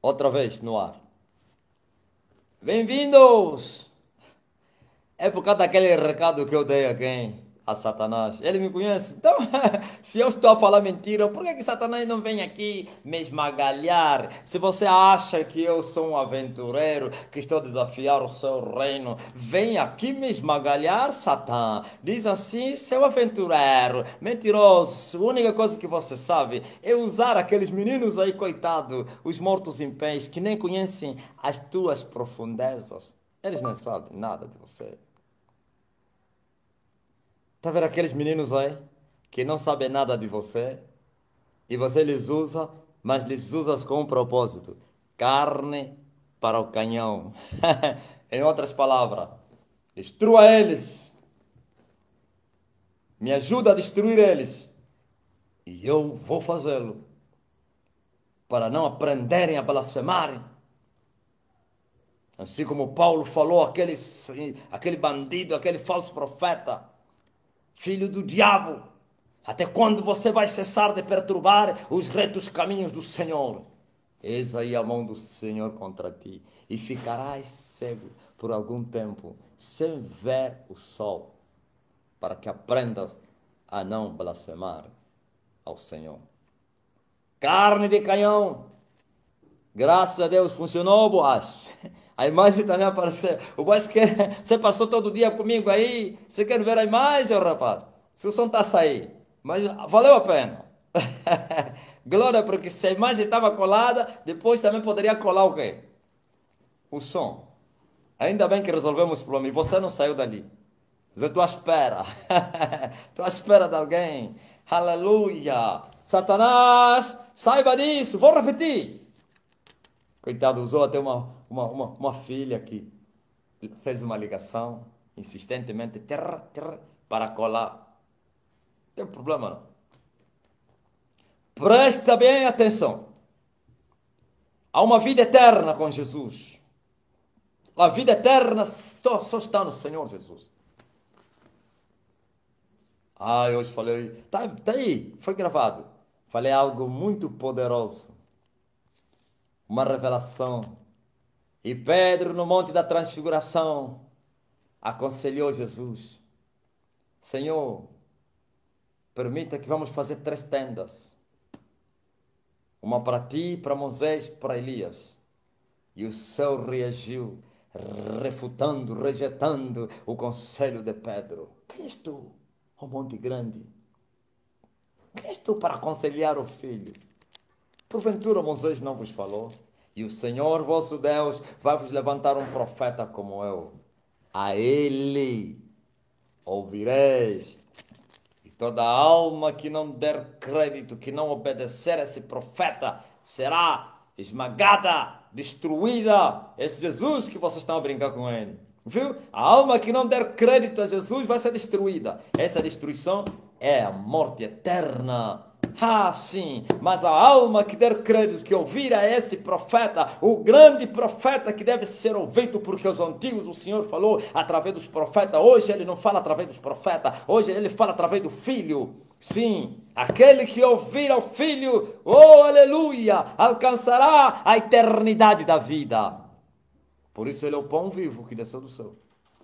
Outra vez no ar. Bem-vindos! É por causa daquele recado que eu dei a quem? A Satanás. Ele me conhece. Então, se eu estou a falar mentira, por que que Satanás não vem aqui me esmagalhar? Se você acha que eu sou um aventureiro, que estou a desafiar o seu reino, vem aqui me esmagalhar, Satã. Diz assim, seu aventureiro, mentiroso. A única coisa que você sabe é usar aqueles meninos aí, coitado, os mortos em pés, que nem conhecem as tuas profundezas. Eles não sabem nada de você. Tá vendo aqueles meninos aí que não sabem nada de você e você lhes usa, mas lhes usas com um propósito: carne para o canhão. Em outras palavras, destrua eles, me ajuda a destruir eles e eu vou fazê-lo para não aprenderem a blasfemarem. Assim como Paulo falou, aquele bandido, aquele falso profeta, filho do diabo. Até quando você vai cessar de perturbar os retos caminhos do Senhor? Eis aí a mão do Senhor contra ti, e ficarás cego por algum tempo, sem ver o sol, para que aprendas a não blasfemar ao Senhor. Carne de canhão, graças a Deus funcionou, Boaz. A imagem também apareceu. O Boaz quer, você passou todo dia comigo aí, você quer ver a imagem, rapaz? Se o som está a sair, mas valeu a pena. Glória, porque se a imagem estava colada, depois também poderia colar o quê? O som. Ainda bem que resolvemos o problema e você não saiu dali. Eu estou à espera. Estou à espera de alguém. Aleluia. Satanás, saiba disso. Vou repetir. Coitado, usou até uma filha que fez uma ligação insistentemente para colar. Não tem problema não. Presta bem atenção. Há uma vida eterna com Jesus. A vida eterna só está no Senhor Jesus. Ah, eu hoje falei, tá aí, foi gravado. Falei algo muito poderoso. Uma revelação. E Pedro, no Monte da Transfiguração, aconselhou Jesus: Senhor, permita que vamos fazer 3 tendas. Uma para ti, para Moisés, para Elias. E o céu reagiu, refutando, rejeitando o conselho de Pedro. Quem és tu, ó monte grande? Quem és tu para aconselhar o filho? Porventura Moisés não vos falou? E o Senhor vosso Deus vai vos levantar um profeta como eu. A ele ouvireis. E toda alma que não der crédito, que não obedecer a esse profeta, será esmagada, destruída. Esse Jesus que vocês estão a brincar com ele. Viu? A alma que não der crédito a Jesus vai ser destruída. Essa destruição é a morte eterna. Ah, sim, mas a alma que der crédito, que ouvir a esse profeta, o grande profeta que deve ser ouvido, porque os antigos o Senhor falou através dos profetas. Hoje ele não fala através dos profetas, hoje ele fala através do Filho. Sim, aquele que ouvir ao Filho, oh aleluia, alcançará a eternidade da vida. Por isso ele é o pão vivo que desceu do céu.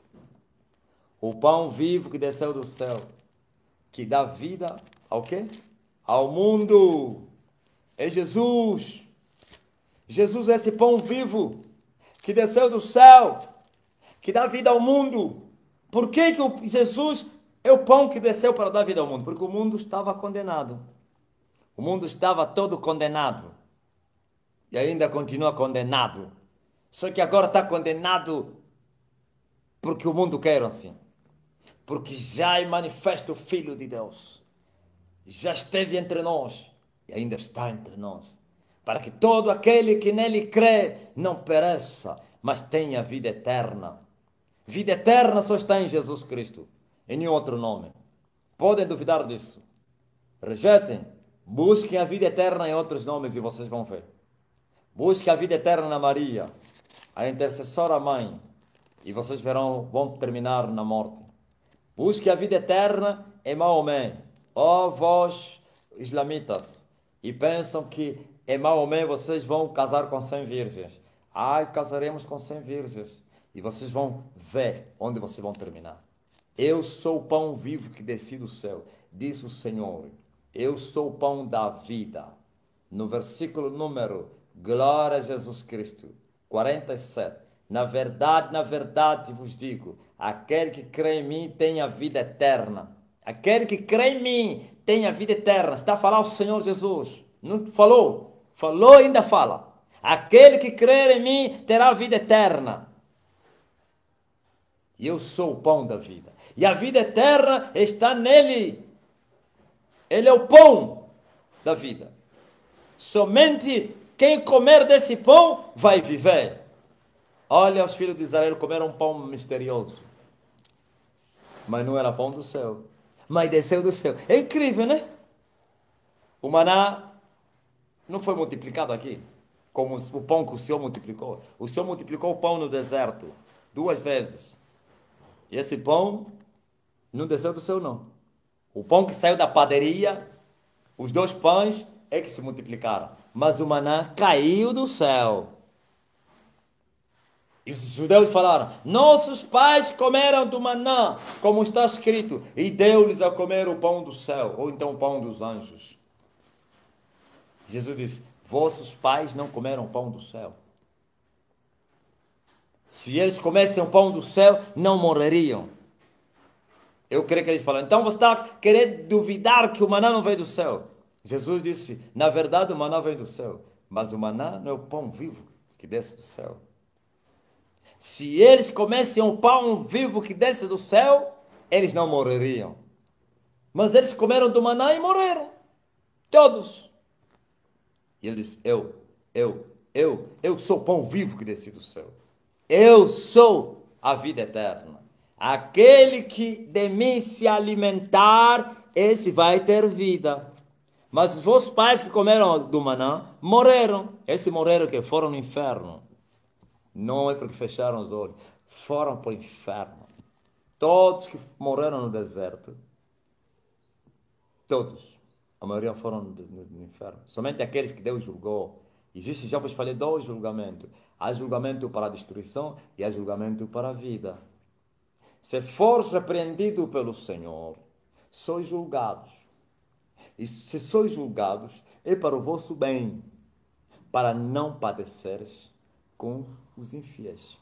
O pão vivo que desceu do céu, que dá vida ao quê? Ao mundo. É Jesus. Jesus é esse pão vivo que desceu do céu, que dá vida ao mundo. Por que que Jesus é o pão que desceu para dar vida ao mundo? Porque o mundo estava condenado. O mundo estava todo condenado. E ainda continua condenado. Só que agora está condenado porque o mundo quer assim. Porque já é manifesto o Filho de Deus. Já esteve entre nós e ainda está entre nós, para que todo aquele que nele crê não pereça, mas tenha vida eterna. Vida eterna só está em Jesus Cristo, em nenhum outro nome. Podem duvidar disso? Rejeitem, busquem a vida eterna em outros nomes e vocês vão ver. Busquem a vida eterna na Maria, a intercessora mãe, e vocês verão, vão terminar na morte. Busque a vida eterna em Maomé. Ó vós, islamitas, e pensam que em Maomé vocês vão casar com 100 virgens. Ai, casaremos com 100 virgens. E vocês vão ver onde vocês vão terminar. Eu sou o pão vivo que desci do céu, diz o Senhor. Eu sou o pão da vida. No versículo número, glória a Jesus Cristo, 47. Na verdade vos digo, aquele que crê em mim tem a vida eterna. Aquele que crê em mim tem a vida eterna. Está a falar o Senhor Jesus. Não falou? Falou e ainda fala. Aquele que crer em mim terá a vida eterna. E eu sou o pão da vida. E a vida eterna está nele. Ele é o pão da vida. Somente quem comer desse pão vai viver. Olha, os filhos de Israel comeram um pão misterioso. Mas não era pão do céu. Mas desceu do céu. É incrível, né? O maná não foi multiplicado aqui. Como o pão que o Senhor multiplicou. O Senhor multiplicou o pão no deserto 2 vezes. E esse pão não desceu do céu, não. O pão que saiu da padaria, os 2 pães é que se multiplicaram. Mas o maná caiu do céu. E os judeus falaram: nossos pais comeram do maná, como está escrito, e deu-lhes a comer o pão do céu, ou então o pão dos anjos. Jesus disse: vossos pais não comeram o pão do céu. Se eles comessem o pão do céu, não morreriam. Eu creio que eles falaram: então você está querendo duvidar que o maná não veio do céu? Jesus disse: na verdade o maná vem do céu, mas o maná não é o pão vivo que desce do céu. Se eles comessem o pão vivo que desce do céu, eles não morreriam. Mas eles comeram do maná e morreram. Todos. E ele disse: eu sou o pão vivo que desci do céu. Eu sou a vida eterna. Aquele que de mim se alimentar, esse vai ter vida. Mas os vossos pais que comeram do maná, morreram. Esses morreram que foram no inferno. Não é porque fecharam os olhos. Foram para o inferno. Todos que morreram no deserto, todos, a maioria foram no inferno. Somente aqueles que Deus julgou. Existe, já vos falei, 2 julgamentos. Há julgamento para a destruição e há julgamento para a vida. Se for repreendido pelo Senhor, sois julgados. E se sois julgados, é para o vosso bem, para não padeceres com os infiéis.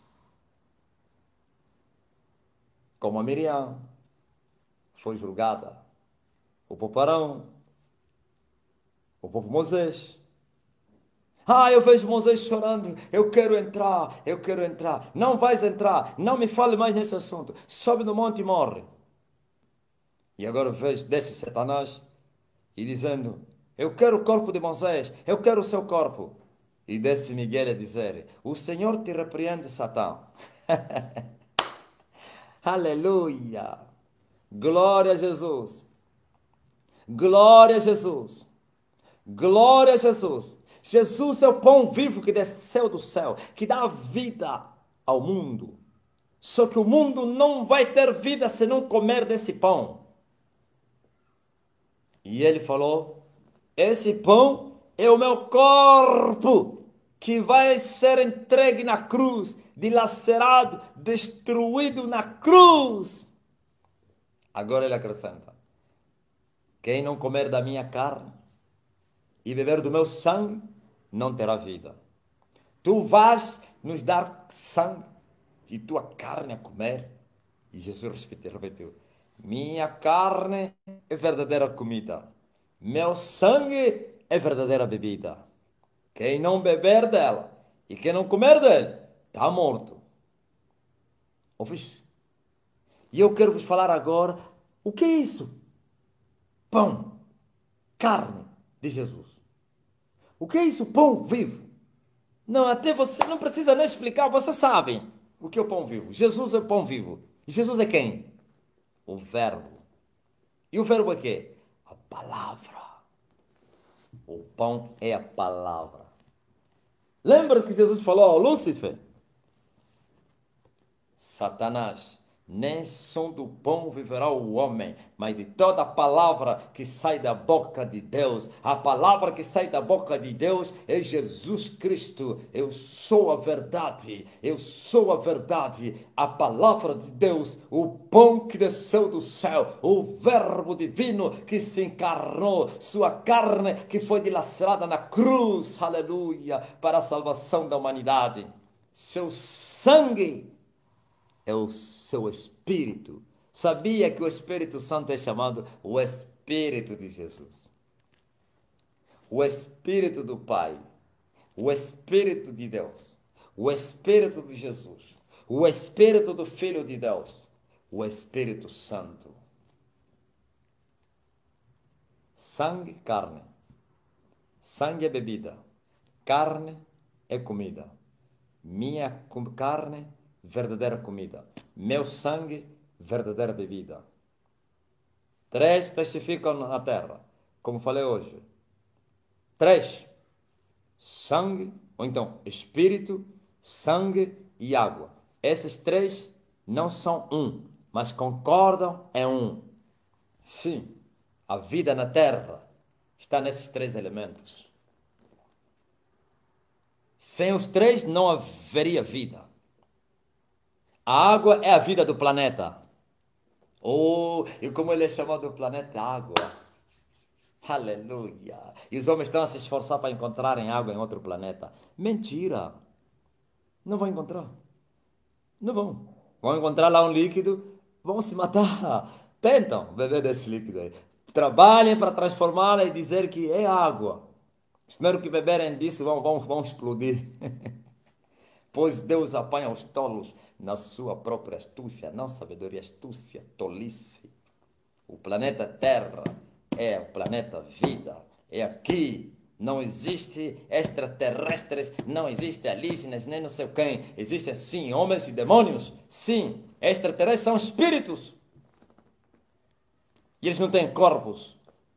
Como a Miriam foi julgada, o povo Arão, o povo Moisés. Eu vejo Moisés chorando, eu quero entrar, eu quero entrar. Não vais entrar, não me fale mais nesse assunto. Sobe no monte e morre. E agora vejo, desce Satanás e dizendo: eu quero o corpo de Moisés, eu quero o seu corpo. E desce Miguel a dizer: o Senhor te repreende, Satã. Aleluia! Glória a Jesus! Glória a Jesus! Glória a Jesus! Jesus é o pão vivo que desceu do céu, que dá vida ao mundo. Só que o mundo não vai ter vida se não comer desse pão. E ele falou: esse pão é o meu corpo, que vai ser entregue na cruz, dilacerado, destruído na cruz. Agora ele acrescenta: quem não comer da minha carne e beber do meu sangue, não terá vida. Tu vais nos dar sangue e tua carne a comer. E Jesus repetiu: minha carne é verdadeira comida, meu sangue é verdadeira bebida. Quem não beber dela e quem não comer dele, está morto. Ouviste? E eu quero vos falar agora, o que é isso? Pão, carne de Jesus. O que é isso? Pão vivo. Não, até você não precisa nem explicar, vocês sabem o que é o pão vivo. Jesus é o pão vivo. E Jesus é quem? O Verbo. E o Verbo é quê? A palavra. O pão é a palavra. Lembra que Jesus falou ao Lúcifer? Satanás, Nem só do pão viverá o homem, mas de toda a palavra que sai da boca de Deus. A palavra que sai da boca de Deus é Jesus Cristo. Eu sou a verdade, eu sou a verdade. A palavra de Deus, o pão que desceu do céu, o verbo divino que se encarnou, sua carne que foi dilacerada na cruz, aleluia, para a salvação da humanidade. Seu sangue é o seu Espírito. Sabia que o Espírito Santo é chamado o Espírito de Jesus? O Espírito do Pai, o Espírito de Deus, o Espírito de Jesus, o Espírito do Filho de Deus, o Espírito Santo. Sangue, carne. Sangue é bebida. Carne é comida. Minha carne, verdadeira comida. Meu sangue, verdadeira bebida. 3 testificam na terra, como falei hoje. 3. Sangue, ou então espírito, sangue e água. Esses 3 não são um, mas concordam em um. Sim, a vida na terra está nesses 3 elementos. Sem os 3 não haveria vida. A água é a vida do planeta. E como ele é chamado o planeta água. Aleluia. E os homens estão a se esforçar para encontrarem água em outro planeta. Mentira. Não vão encontrar. Não vão. Vão encontrar lá um líquido, vão se matar. Tentam beber desse líquido aí. Trabalhem para transformá-la e dizer que é água. Primeiro que beberem disso, vão explodir. Pois Deus apanha os tolos na sua própria astúcia, não sabedoria, astúcia, tolice. O planeta Terra é o planeta vida. É aqui. Não existe extraterrestres, não existe alienígenas, nem não sei quem. Existem sim homens e demônios. Sim, extraterrestres são espíritos. E eles não têm corpos.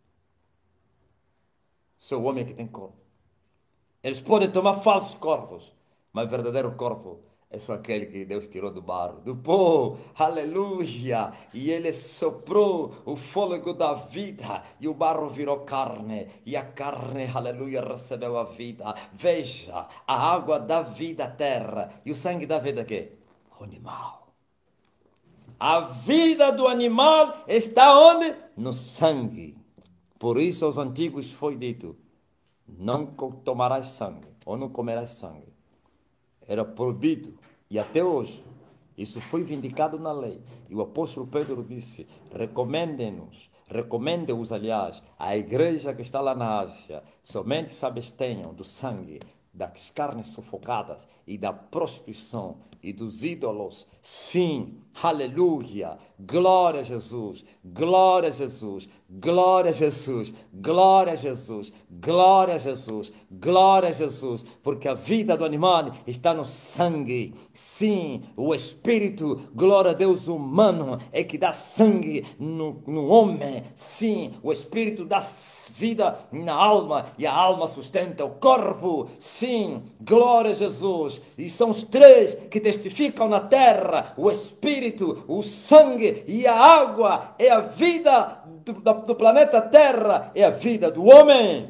Só o homem que tem corpo. Eles podem tomar falsos corpos, mas o verdadeiro corpo é só aquele que Deus tirou do barro, do pó, aleluia, e Ele soprou o fôlego da vida, e o barro virou carne, e a carne, aleluia, recebeu a vida. Veja, a água dá vida à terra, e o sangue dá vida a quê? Ao animal. A vida do animal está onde? No sangue. Por isso aos antigos foi dito, não tomarás sangue, ou não comerás sangue. Era proibido, e até hoje, isso foi vindicado na lei. E o apóstolo Pedro disse, recomendem-os, aliás, à igreja que está lá na Ásia, somente se abstenham do sangue, das carnes sufocadas e da prostituição e dos ídolos. Sim, aleluia, glória a Jesus, glória a Jesus, glória a Jesus, glória a Jesus, glória a Jesus, glória a Jesus, porque a vida do animal está no sangue. Sim, o espírito, glória a Deus, humano é que dá sangue no homem. Sim, o espírito dá vida na alma e a alma sustenta o corpo. Sim, glória a Jesus. E são os 3 que testificam na terra: o espírito, o sangue e a água. É a vida do planeta Terra, é a vida do homem.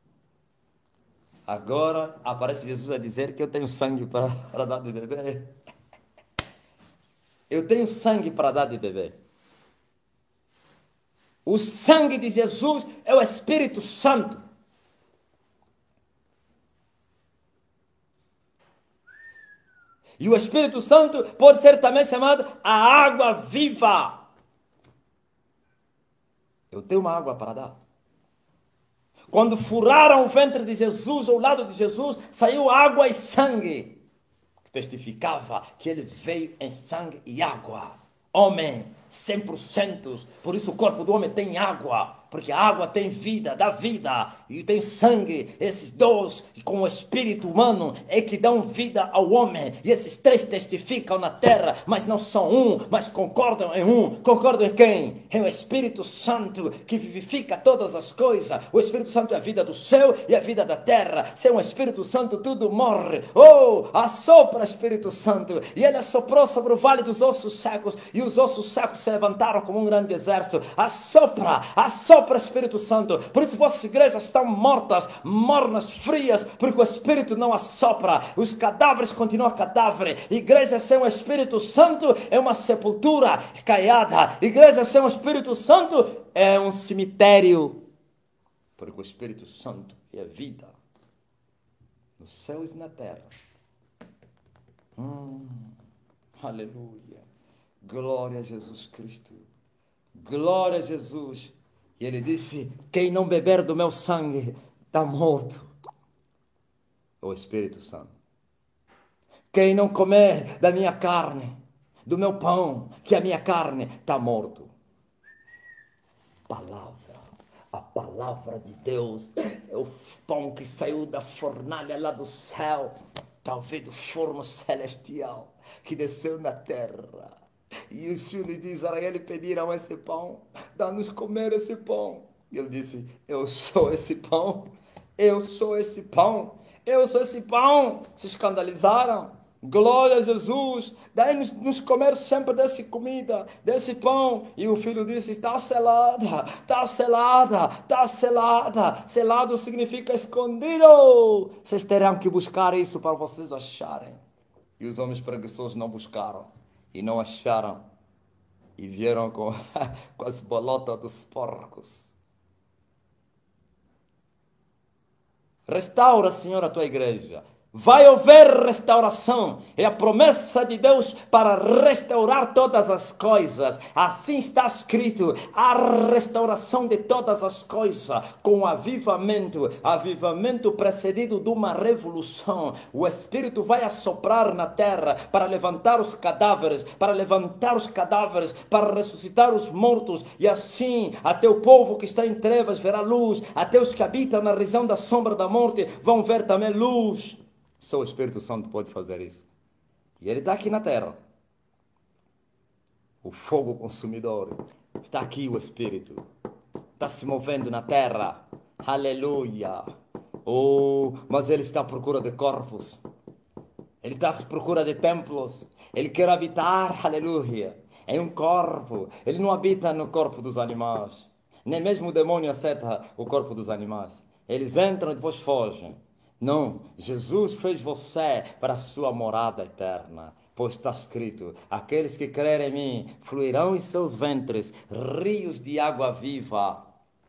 Agora aparece Jesus a dizer que eu tenho sangue para dar de beber. Eu tenho sangue para dar de beber. O sangue de Jesus é o Espírito Santo. E o Espírito Santo pode ser também chamado a água viva. Eu tenho uma água para dar. Quando furaram o ventre de Jesus, ao lado de Jesus, saiu água e sangue. Testificava que ele veio em sangue e água. Homem, 100%. Por isso o corpo do homem tem água. porque a água tem vida, dá vida, e tem sangue. Esses dois, com o espírito humano, é que dão vida ao homem. E esses três testificam na terra, mas não são um, mas concordam em um. Concordam em quem? Em o Espírito Santo, que vivifica todas as coisas. O Espírito Santo é a vida do céu e a vida da terra. Sem o Espírito Santo tudo morre. Oh, assopra Espírito Santo. E ele assoprou sobre o vale dos ossos secos, e os ossos secos se levantaram como um grande exército. Assopra, assopra Espírito Santo. Por isso vossas igrejas estão mortas, mornas, frias, porque o Espírito não assopra. Os cadáveres continuam cadáveres. Igreja sem o Espírito Santo é uma sepultura caiada. Igreja sem o Espírito Santo é um cemitério. Porque o Espírito Santo é vida nos céus e na terra. Aleluia. Glória a Jesus Cristo. Glória a Jesus. E ele disse: quem não beber do meu sangue está morto. O Espírito Santo. Quem não comer da minha carne, do meu pão, que é a minha carne, está morto. A palavra de Deus é o pão que saiu da fornalha lá do céu, talvez do forno celestial, que desceu na terra. E os filhos de Israel pediram esse pão, dá-nos comer esse pão. E ele disse: eu sou esse pão, eu sou esse pão, eu sou esse pão. Se escandalizaram. Glória a Jesus, dai-nos comer sempre dessa comida, desse pão. E o filho disse: está selada, está selada, está selada. Selado significa escondido. Vocês terão que buscar isso para vocês acharem. E os homens preguiçosos não buscaram e não acharam, e vieram com as bolotas dos porcos. Restaura, Senhor, a tua igreja. Vai haver restauração. É a promessa de Deus para restaurar todas as coisas. Assim está escrito: a restauração de todas as coisas com avivamento. Avivamento precedido de uma revolução. O Espírito vai assoprar na terra para levantar os cadáveres, para ressuscitar os mortos. E assim, até o povo que está em trevas verá luz. Até os que habitam na região da sombra da morte vão ver também luz. Só o Espírito Santo pode fazer isso. E ele está aqui na terra. O fogo consumidor. Está aqui o Espírito. Está se movendo na terra. Aleluia. Oh, mas ele está à procura de corpos. Ele está à procura de templos. Ele quer habitar, aleluia, em um corpo. Ele não habita no corpo dos animais. Nem mesmo o demônio aceita o corpo dos animais. Eles entram e depois fogem. Não, Jesus fez você para a sua morada eterna. Pois está escrito: aqueles que crerem em mim, fluirão em seus ventres rios de água viva.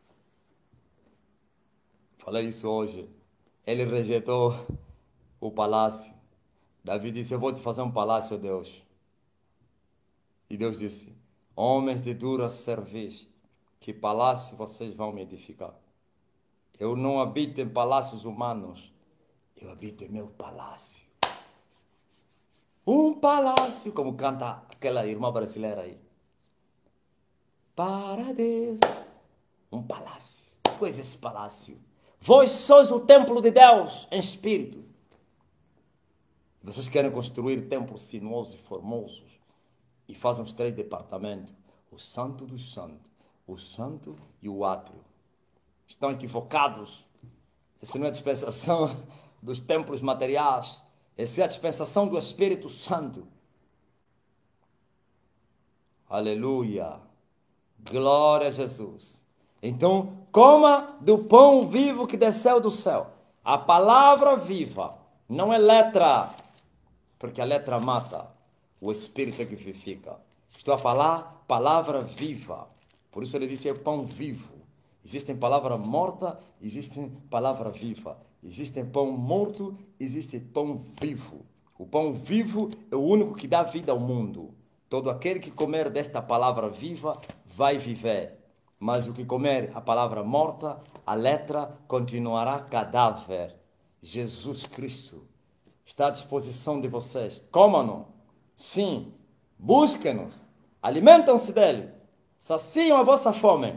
Falei isso hoje. Ele rejeitou o palácio. Davi disse: eu vou te fazer um palácio, Deus. E Deus disse: homens de dura cerviz, que palácio vocês vão me edificar? Eu não habito em palácios humanos. Eu habito em meu palácio. Um palácio, como canta aquela irmã brasileira aí. Para Deus, um palácio. Que coisa é esse palácio? Vós sois o templo de Deus em espírito. Vocês querem construir templos sinuosos e formosos e fazem os 3 departamentos: o santo dos santos, o santo e o átrio. Estão equivocados. Isso não é dispensação dos templos materiais. Essa é a dispensação do Espírito Santo. Aleluia. Glória a Jesus. Então, coma do pão vivo que desceu do céu. A palavra viva não é letra, porque a letra mata. O Espírito é que vivifica. Estou a falar palavra viva. Por isso ele disse: é pão vivo. Existem palavra morta, existem palavra viva. Existe pão morto, existe pão vivo. O pão vivo é o único que dá vida ao mundo. Todo aquele que comer desta palavra viva vai viver. Mas o que comer a palavra morta, a letra, continuará cadáver. Jesus Cristo está à disposição de vocês. Comam-no. Sim. Busquem-no. Alimentam-se dele. Saciam a vossa fome.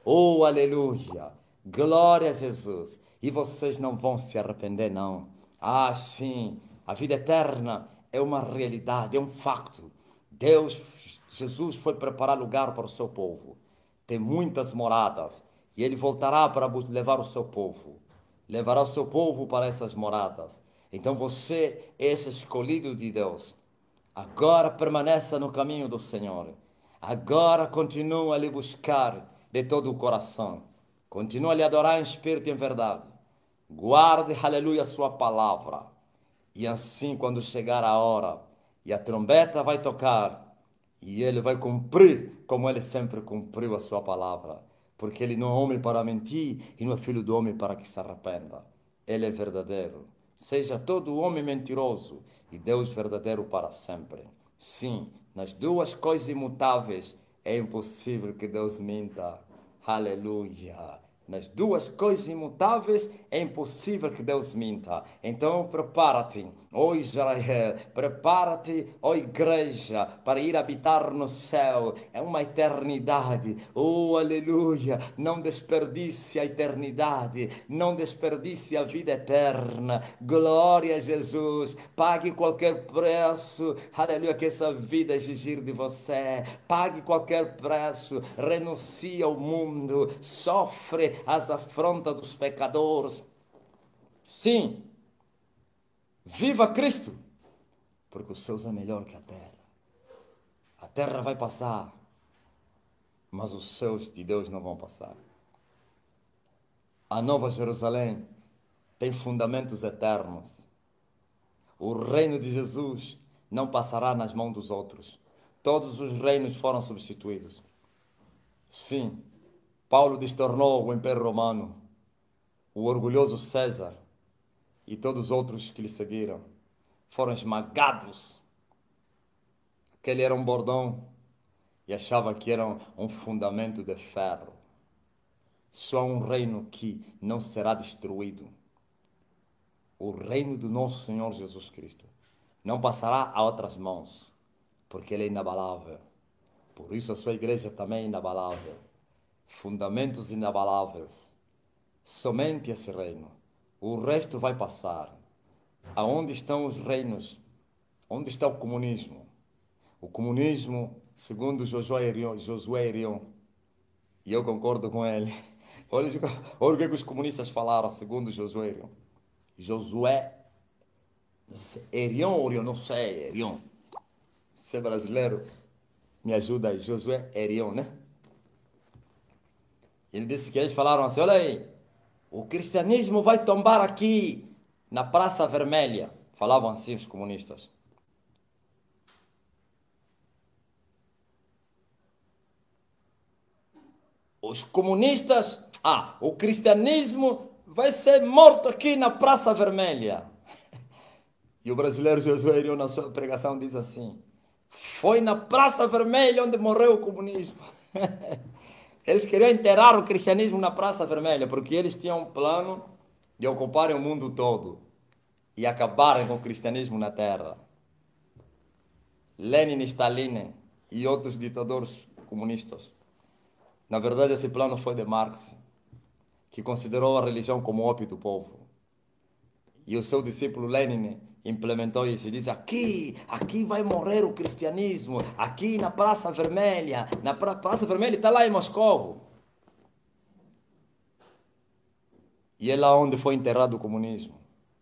Oh, aleluia! Glória a Jesus! E vocês não vão se arrepender, não. Ah, sim, a vida eterna é uma realidade, é um facto. Deus, Jesus foi preparar lugar para o seu povo. Tem muitas moradas e ele voltará para levar o seu povo. Levará o seu povo para essas moradas. Então você é esse escolhido de Deus. Agora permaneça no caminho do Senhor. Agora continua a lhe buscar de todo o coração. Continua a lhe adorar em espírito e em verdade. Guarde, aleluia, a sua palavra. E assim, quando chegar a hora e a trombeta vai tocar, e ele vai cumprir como ele sempre cumpriu a sua palavra. Porque ele não é homem para mentir e não é filho do homem para que se arrependa. Ele é verdadeiro. Seja todo homem mentiroso e Deus verdadeiro para sempre. Sim, nas duas coisas imutáveis é impossível que Deus minta. Aleluia. Nas duas coisas imutáveis é impossível que Deus minta. Então prepara-te, ó Israel, prepara-te, ó igreja, para ir habitar no céu. É uma eternidade. Oh, aleluia! Não desperdice a eternidade, não desperdice a vida eterna. Glória a Jesus. Pague qualquer preço, aleluia, que essa vida exigir de você. Pague qualquer preço, renuncie ao mundo, sofre as afrontas dos pecadores. Sim, viva Cristo, porque os céus é melhor que a terra. A terra vai passar, mas os céus de Deus não vão passar. A Nova Jerusalém tem fundamentos eternos. O reino de Jesus não passará nas mãos dos outros. Todos os reinos foram substituídos. Sim, Paulo destornou o Império Romano, o orgulhoso César e todos os outros que lhe seguiram foram esmagados. Aquele era um bordão e achava que era um fundamento de ferro. Só há um reino que não será destruído. O reino do nosso Senhor Jesus Cristo não passará a outras mãos, porque ele é inabalável. Por isso a sua igreja também é inabalável. Fundamentos inabaláveis. Somente esse reino. O resto vai passar. Aonde estão os reinos? Onde está o comunismo? O comunismo, segundo Josué Irion, e eu concordo com ele. Olha o que os comunistas falaram, segundo Josué Irion. Josué Irion ou Irion, não sei, Irion. Se é brasileiro, me ajuda aí. Josué Irion, né? Ele disse que eles falaram assim, olha aí, o cristianismo vai tombar aqui na Praça Vermelha. Falavam assim os comunistas. Os comunistas, o cristianismo vai ser morto aqui na Praça Vermelha. E o brasileiro Josué Irion, na sua pregação, diz assim: foi na Praça Vermelha onde morreu o comunismo. Eles queriam enterrar o cristianismo na Praça Vermelha, porque eles tinham um plano de ocuparem o mundo todo e acabarem com o cristianismo na terra. Lenin, Stalin e outros ditadores comunistas. Na verdade, esse plano foi de Marx, que considerou a religião como ópio do povo. E o seu discípulo Lenin implementou isso e disse: aqui vai morrer o cristianismo, aqui na Praça Vermelha. Na Praça Vermelha está lá em Moscou. E é lá onde foi enterrado o comunismo.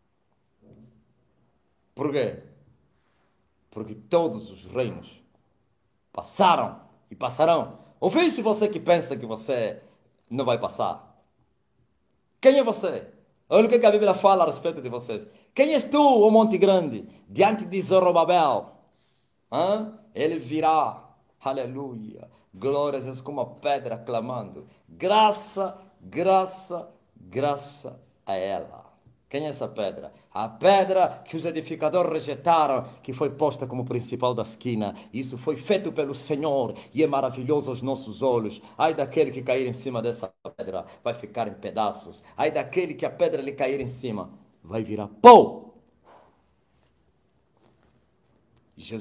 Por quê? Porque todos os reinos passaram e passarão. Ouviu-se você que pensa que você não vai passar? Quem é você? Olha o que a Bíblia fala a respeito de vocês. Quem és tu, ó Monte Grande, diante de Zorobabel? Ele virá, aleluia, glórias a Deus, como a pedra clamando. Graça, graça, graça a ela. Quem é essa pedra? A pedra que os edificadores rejeitaram, que foi posta como principal da esquina. Isso foi feito pelo Senhor e é maravilhoso aos nossos olhos. Ai daquele que cair em cima dessa pedra, vai ficar em pedaços. Ai daquele que a pedra lhe cair em cima, vai virar pó.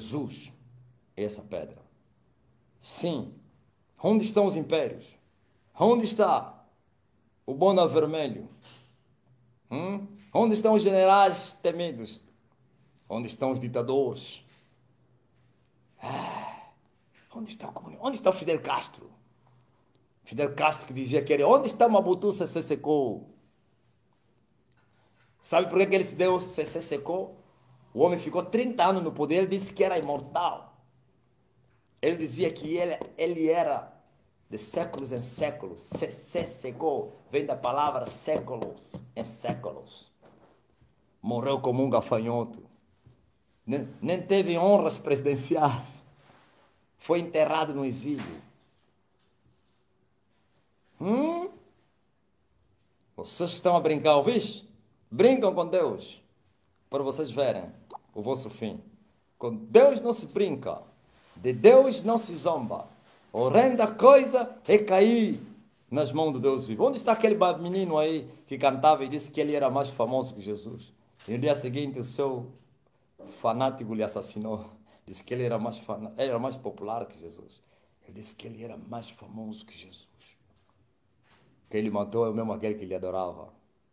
Jesus é essa pedra. Sim. Onde estão os impérios? Onde está o Bona Vermelho? Onde estão os generais temidos? Onde estão os ditadores? Onde está o comunismo? Onde está o Fidel Castro? Fidel Castro que dizia que era... Onde está Mobutu Sese Seko? Sabe por que ele se deu Sese Seko? O homem ficou 30 anos no poder, ele disse que era imortal. Ele dizia que ele era de séculos em séculos. Sese Seko vem da palavra séculos em séculos. Morreu como um gafanhoto. Nem teve honras presidenciais. Foi enterrado no exílio. Vocês que estão a brincar, ouviste? Brincam com Deus. Para vocês verem o vosso fim. Com Deus não se brinca. De Deus não se zomba. Horrenda coisa é cair nas mãos do Deus vivo. Onde está aquele menino aí que cantava e disse que ele era mais famoso que Jesus? E no dia seguinte o seu fanático lhe assassinou. Disse que ele era mais popular que Jesus. Ele disse que ele era mais famoso que Jesus. Que ele matou é o mesmo aquele que lhe adorava.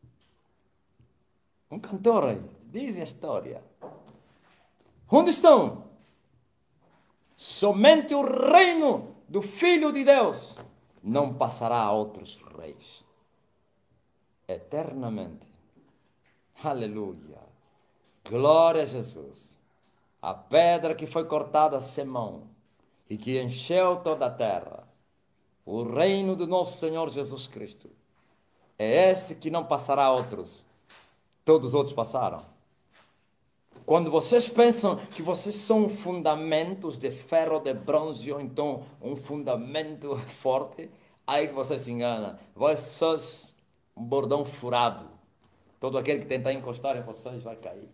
Um cantor aí, diz a história. Onde estão? Somente o reino do Filho de Deus não passará a outros reis. Eternamente. Aleluia. Glória a Jesus. A pedra que foi cortada sem mão e que encheu toda a terra. O reino do nosso Senhor Jesus Cristo. É esse que não passará a outros. Todos os outros passaram. Quando vocês pensam que vocês são fundamentos de ferro ou de bronze, ou então um fundamento forte, aí que você se engana. Vós sois um bordão furado. Todo aquele que tentar encostar em vocês vai cair.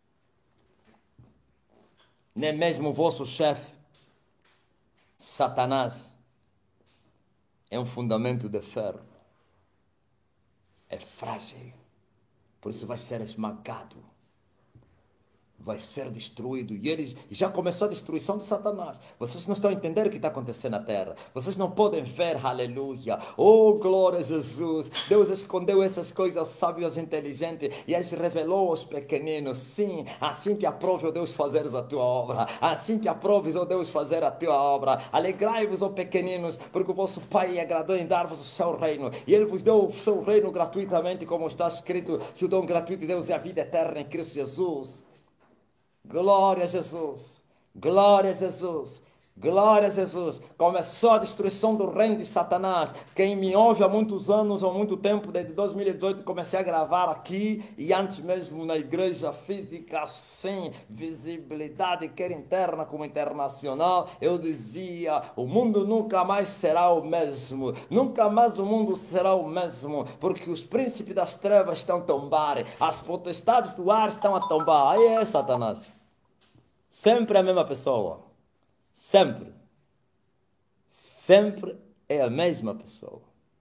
Nem mesmo o vosso chefe, Satanás, é um fundamento de ferro. É frágil. Por isso vai ser esmagado. Vai ser destruído. E ele já começou a destruição de Satanás. Vocês não estão entendendo o que está acontecendo na terra. Vocês não podem ver, aleluia. Oh, glória a Jesus. Deus escondeu essas coisas aos sábios inteligentes e as revelou aos pequeninos. Sim, assim te aprove, ó Deus, fazeres a tua obra. Assim te aproves, ó Deus, fazer a tua obra. Alegrai-vos, ó pequeninos, porque o vosso Pai agradou em dar-vos o seu reino. E Ele vos deu o seu reino gratuitamente, como está escrito, que o dom gratuito de Deus é a vida eterna em Cristo Jesus. Glória a Jesus, glória a Jesus, glória a Jesus. Começou a destruição do reino de Satanás. Quem me ouve há muitos anos, ou muito tempo, desde 2018, comecei a gravar aqui e antes mesmo na igreja física, sem visibilidade, quer interna como internacional, eu dizia, o mundo nunca mais será o mesmo, nunca mais o mundo será o mesmo, porque os príncipes das trevas estão a tombar, as potestades do ar estão a tombar. Aí é Satanás. Sempre a mesma pessoa. Sempre. Sempre é a mesma pessoa.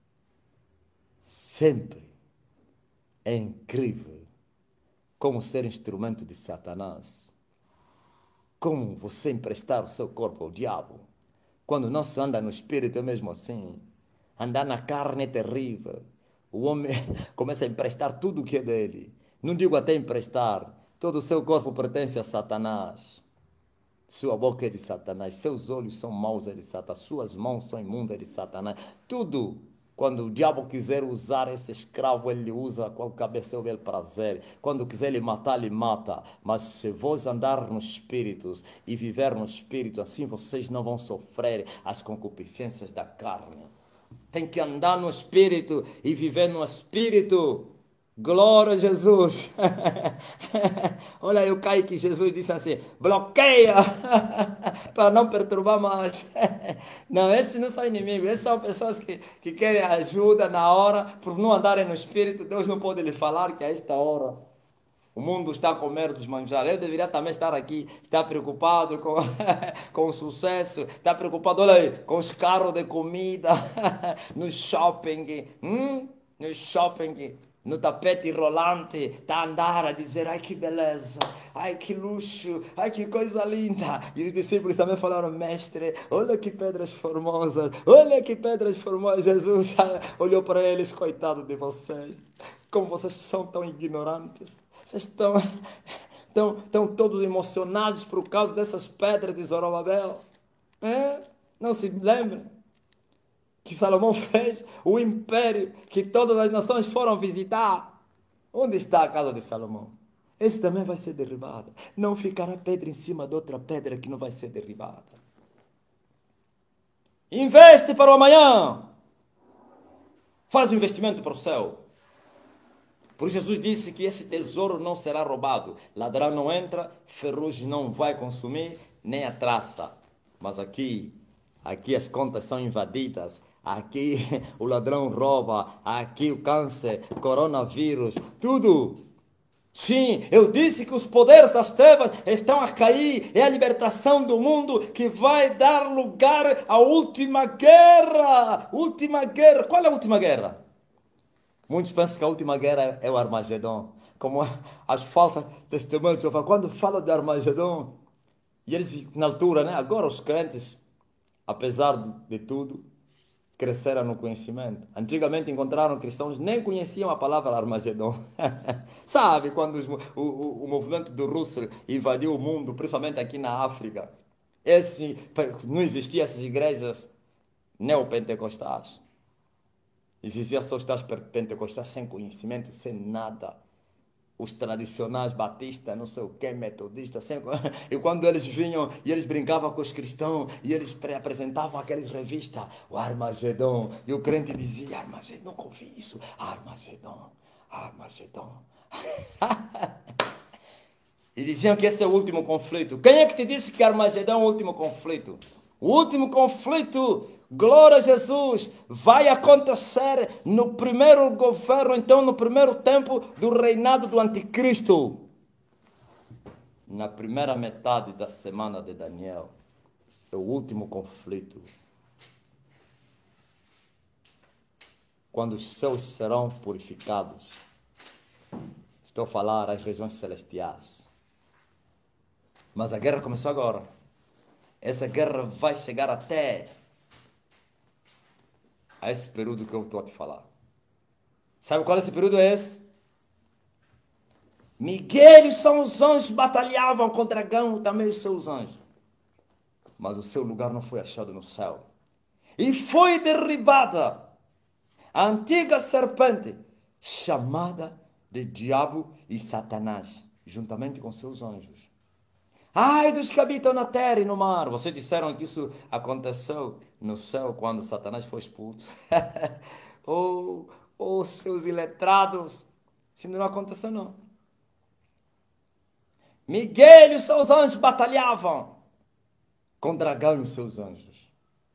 Sempre. É incrível como ser instrumento de Satanás. Como você emprestar o seu corpo ao diabo. Quando não se anda no espírito é mesmo assim. Andar na carne é terrível. O homem começa a emprestar tudo o que é dele. Não digo até emprestar. Todo o seu corpo pertence a Satanás. Sua boca é de Satanás, seus olhos são maus, é de Satanás, suas mãos são imundas, é de Satanás. Tudo, quando o diabo quiser usar esse escravo, ele usa qual cabeça dele prazer. Quando quiser lhe matar, ele mata. Mas se vós andar nos espíritos e viver no espírito, assim vocês não vão sofrer as concupiscências da carne. Tem que andar no espírito e viver no espírito. Glória a Jesus. Olha aí o Kaique, Jesus disse assim, bloqueia para não perturbar mais. Não, esses não são inimigos, esses são pessoas que querem ajuda na hora, por não andarem no espírito. Deus não pode lhe falar que a esta hora o mundo está a comer dos manjares. Eu deveria também estar aqui, estar preocupado com, com o sucesso, estar preocupado, olha aí, com os carros de comida, no shopping, no shopping. no tapete rolante, está a andar a dizer, ai que beleza, ai que luxo, ai que coisa linda. E os discípulos também falaram, mestre, olha que pedras formosas, olha que pedras formosas. Jesus olhou para eles, coitado de vocês, como vocês são tão ignorantes, vocês estão todos emocionados por causa dessas pedras de Zorobabel. É? Não se lembram que Salomão fez o império que todas as nações foram visitar? Onde está a casa de Salomão? Esse também vai ser derribado. Não ficará pedra em cima de outra pedra que não vai ser derribada. Investe para o amanhã. Faz um investimento para o céu. Por Jesus disse que esse tesouro não será roubado. Ladrão não entra, ferrugem não vai consumir, nem a traça. Mas aqui as contas são invadidas. Aqui o ladrão rouba. Aqui o câncer, coronavírus, tudo. Sim, eu disse que os poderes das trevas estão a cair. É a libertação do mundo que vai dar lugar à última guerra. Última guerra. Qual é a última guerra? Muitos pensam que a última guerra é o Armagedon. Como as falsas testemunhas. Quando falam de Armagedon, e eles, na altura, né? Agora os crentes, apesar de tudo, cresceram no conhecimento. Antigamente encontraram cristãos, nem conheciam a palavra Armagedon. Sabe, quando o movimento do Russell invadiu o mundo, principalmente aqui na África, não existiam essas igrejas neopentecostais. Existiam só os tais pentecostais sem conhecimento, sem nada. Os tradicionais batistas, não sei o que, metodistas, sem... E quando eles vinham e eles brincavam com os cristãos e eles apresentavam aquelas revistas, o Armagedon, e o crente dizia, Armagedon, nunca ouvi isso, Armagedon, Armagedon. E diziam que esse é o último conflito. Quem é que te disse que Armagedon é o último conflito? O último conflito, glória a Jesus, vai acontecer no primeiro governo, então no primeiro tempo do reinado do anticristo. Na primeira metade da semana de Daniel, é o último conflito. Quando os céus serão purificados. Estou a falar as regiões celestiais. Mas a guerra começou agora. Essa guerra vai chegar até a esse período que eu estou a te falar. Sabe qual esse período é esse? Miguel e são os anjos batalhavam contra Dragão, também os seus anjos. Mas o seu lugar não foi achado no céu. E foi derribada a antiga serpente, chamada de Diabo e Satanás, juntamente com seus anjos. Ai dos que habitam na terra e no mar. Vocês disseram que isso aconteceu no céu quando Satanás foi expulso. Oh, seus iletrados. Isso não aconteceu, não. Miguel e os seus anjos batalhavam com Dragão e os seus anjos.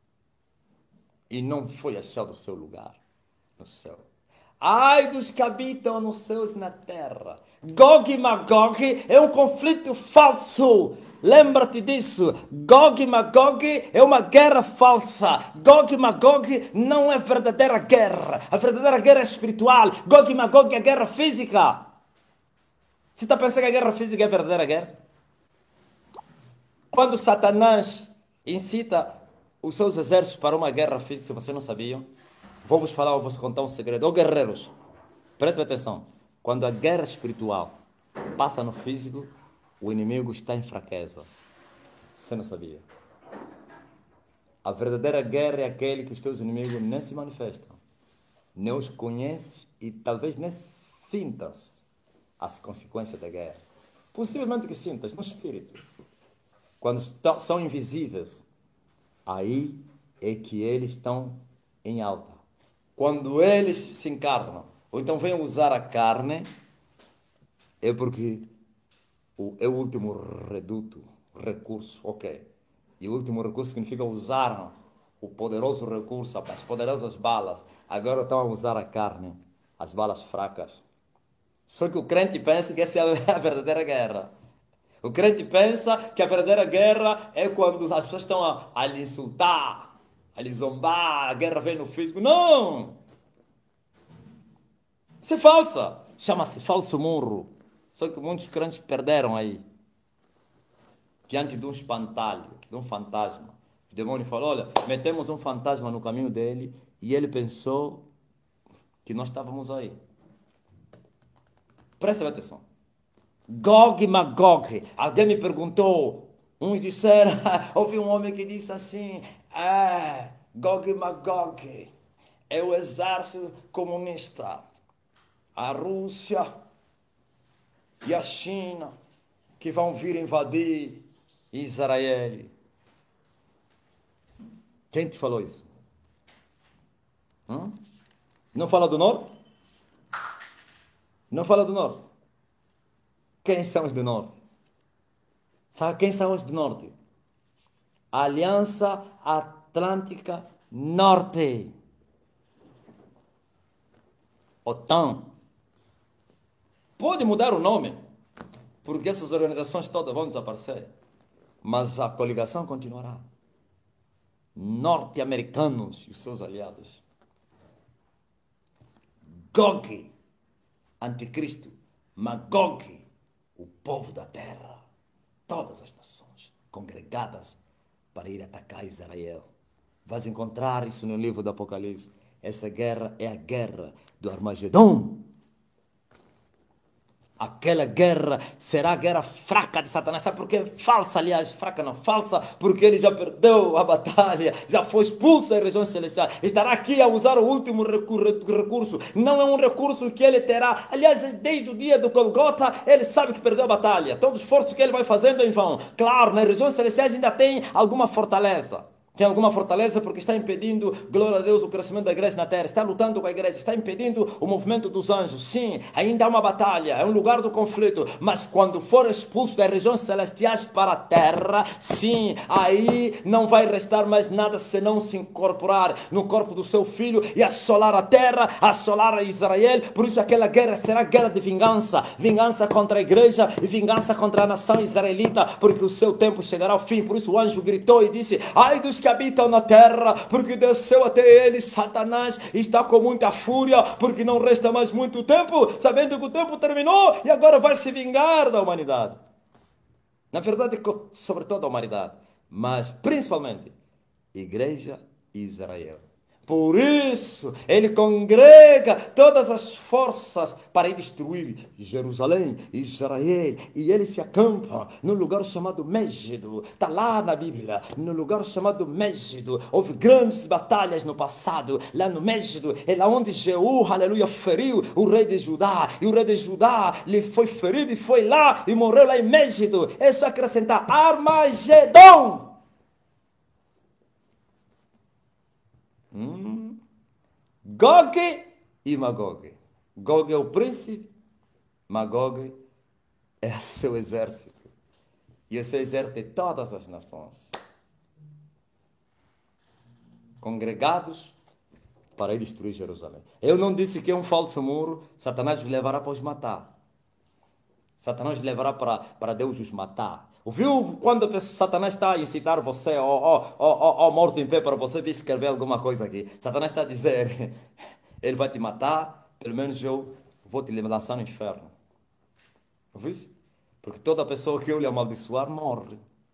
E não foi achado o seu lugar no céu. Ai dos que habitam nos céus e na terra. Gog e Magog é um conflito falso. Lembra-te disso. Gog e Magog é uma guerra falsa. Gog e Magog não é verdadeira guerra. A verdadeira guerra é espiritual. Gog e Magog é guerra física. Você está pensando que a guerra física é a verdadeira guerra? Quando Satanás incita os seus exércitos para uma guerra física, se vocês não sabiam, vou-vos falar, vou-vos contar um segredo. Ô guerreiros, prestem atenção. Quando a guerra espiritual passa no físico, o inimigo está em fraqueza. Você não sabia? A verdadeira guerra é aquele que os teus inimigos nem se manifestam, nem os conheces e talvez nem sintas as consequências da guerra. Possivelmente que sintas no espírito. Quando são invisíveis, aí é que eles estão em alta. Quando eles se encarnam, ou então vêm usar a carne, é porque é o último reduto, recurso, ok. E o último recurso significa usar o poderoso recurso, as poderosas balas. Agora estão a usar a carne, as balas fracas. Só que o crente pensa que essa é a verdadeira guerra. O crente pensa que a verdadeira guerra é quando as pessoas estão a lhe insultar, a lhe zombar, a guerra vem no físico. Não! Isso é falsa. Chama-se falso murro. Só que muitos crentes perderam aí. Diante de um espantalho, de um fantasma. O demônio falou, olha, metemos um fantasma no caminho dele e ele pensou que nós estávamos aí. Presta atenção. Gog e Magog. Alguém me perguntou, uns disseram, houve um homem que disse assim, Gog e Magog é o exército comunista. A Rússia e a China que vão vir invadir Israel. Quem te falou isso? Não fala do norte? Não fala do norte? Quem são os do norte? Sabe quem são os do norte? Aliança Atlântica Norte. OTAN. Pode mudar o nome, porque essas organizações todas vão desaparecer. Mas a coligação continuará. Norte-americanos e os seus aliados. Gog, anticristo. Magog, o povo da terra. Todas as nações congregadas para ir atacar Israel. Vais encontrar isso no livro do Apocalipse. Essa guerra é a guerra do Armagedon. Aquela guerra será a guerra fraca de Satanás. Sabe por quê? Falsa, aliás, fraca não, falsa, porque ele já perdeu a batalha, já foi expulso das regiões celestiais. Estará aqui a usar o último recurso. Não é um recurso que ele terá. Aliás, desde o dia do Golgota, ele sabe que perdeu a batalha. Todo esforço que ele vai fazendo é em vão. Claro, nas regiões celestiais ainda tem alguma fortaleza. Tem alguma fortaleza porque está impedindo, glória a Deus, o crescimento da igreja na terra. Está lutando com a igreja, está impedindo o movimento dos anjos. Sim, ainda há uma batalha, é um lugar do conflito. Mas quando for expulso das regiões celestiais para a terra, sim, aí não vai restar mais nada senão se incorporar no corpo do seu filho e assolar a terra, assolar a Israel. Por isso aquela guerra será guerra de vingança. Vingança contra a igreja e vingança contra a nação israelita, porque o seu tempo chegará ao fim. Por isso o anjo gritou e disse, ai dos que habitam na terra, porque desceu até eles Satanás, está com muita fúria, porque não resta mais muito tempo, sabendo que o tempo terminou e agora vai se vingar da humanidade. Na verdade, sobretudo da humanidade, mas principalmente igreja e Israel. Por isso, ele congrega todas as forças para ir destruir Jerusalém, Israel. E ele se acampa no lugar chamado Mégido. Está lá na Bíblia, no lugar chamado Mégido. Houve grandes batalhas no passado. Lá no Mégido, é lá onde Jeú, aleluia, feriu o rei de Judá. E o rei de Judá lhe foi ferido e foi lá e morreu lá em Mégido. É só acrescentar Armagedon. Gog e Magog. Gog é o príncipe, Magog é seu exército. E o seu exército é todas as nações. Congregados para ir destruir Jerusalém. Eu não disse que é um falso muro, Satanás os levará para os matar. Satanás os levará para Deus os matar. Ouviu quando Satanás está a incitar você, morto em pé, para você vir escrever alguma coisa aqui? Satanás está a dizer, ele vai te matar, pelo menos eu vou te lançar no inferno. Ouviu? Porque toda pessoa que eu lhe amaldiçoar morre.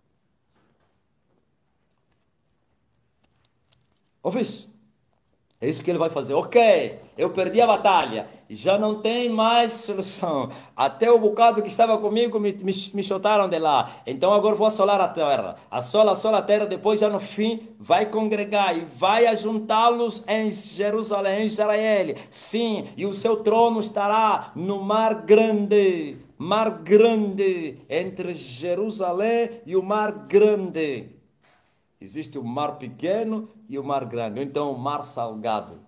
Ouviu? É isso que ele vai fazer. Ok, eu perdi a batalha. Já não tem mais solução. Até o bocado que estava comigo me chotaram de lá. Então agora vou assolar a terra. Assola a terra. Depois já no fim vai congregar e vai ajuntá-los em Jerusalém, em Israel. Sim, e o seu trono estará no Mar Grande. Mar Grande. Entre Jerusalém e o Mar Grande. Existe o mar pequeno e o mar grande. Então o mar salgado.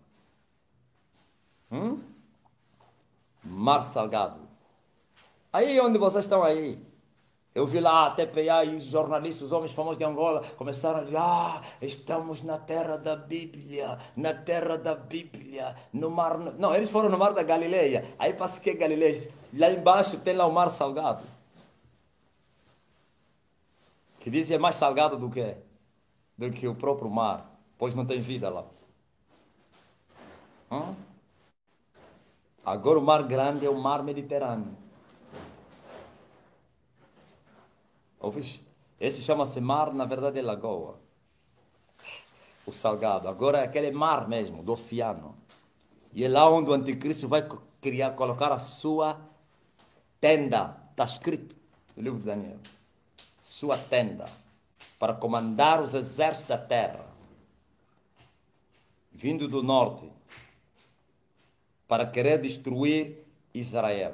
Mar salgado. Aí onde vocês estão aí? Eu vi lá a TPA e os jornalistas, os homens famosos de Angola, começaram a dizer, estamos na terra da Bíblia, na terra da Bíblia, no mar... Não, eles foram no mar da Galileia. Aí passa que é Galileia. Lá embaixo tem lá o mar salgado. Que dizem é mais salgado do que o próprio mar, pois não tem vida lá. Agora o mar grande é o mar Mediterrâneo. Ouvis? Esse chama-se mar, na verdade é lagoa. O salgado. Agora é aquele mar mesmo, do oceano. E é lá onde o anticristo vai criar, colocar a sua tenda. Está escrito no livro de Daniel. Sua tenda. Para comandar os exércitos da terra. Vindo do norte. Para querer destruir Israel.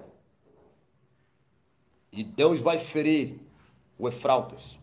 E Deus vai ferir o Eufrates.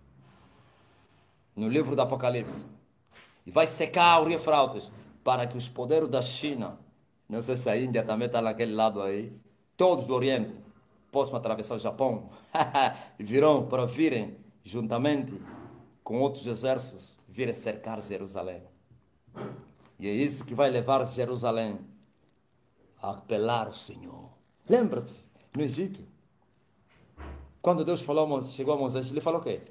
No livro do Apocalipse. E vai secar o rio Eufrates. Para que os poderes da China, não sei se a Índia também está naquele lado aí, todos do Oriente, possam atravessar o Japão. E virão para virem, juntamente com outros exércitos, virem cercar Jerusalém. E é isso que vai levar Jerusalém a apelar ao Senhor. Lembra-se, no Egito, quando Deus falou, chegou a Moisés, ele falou o quê?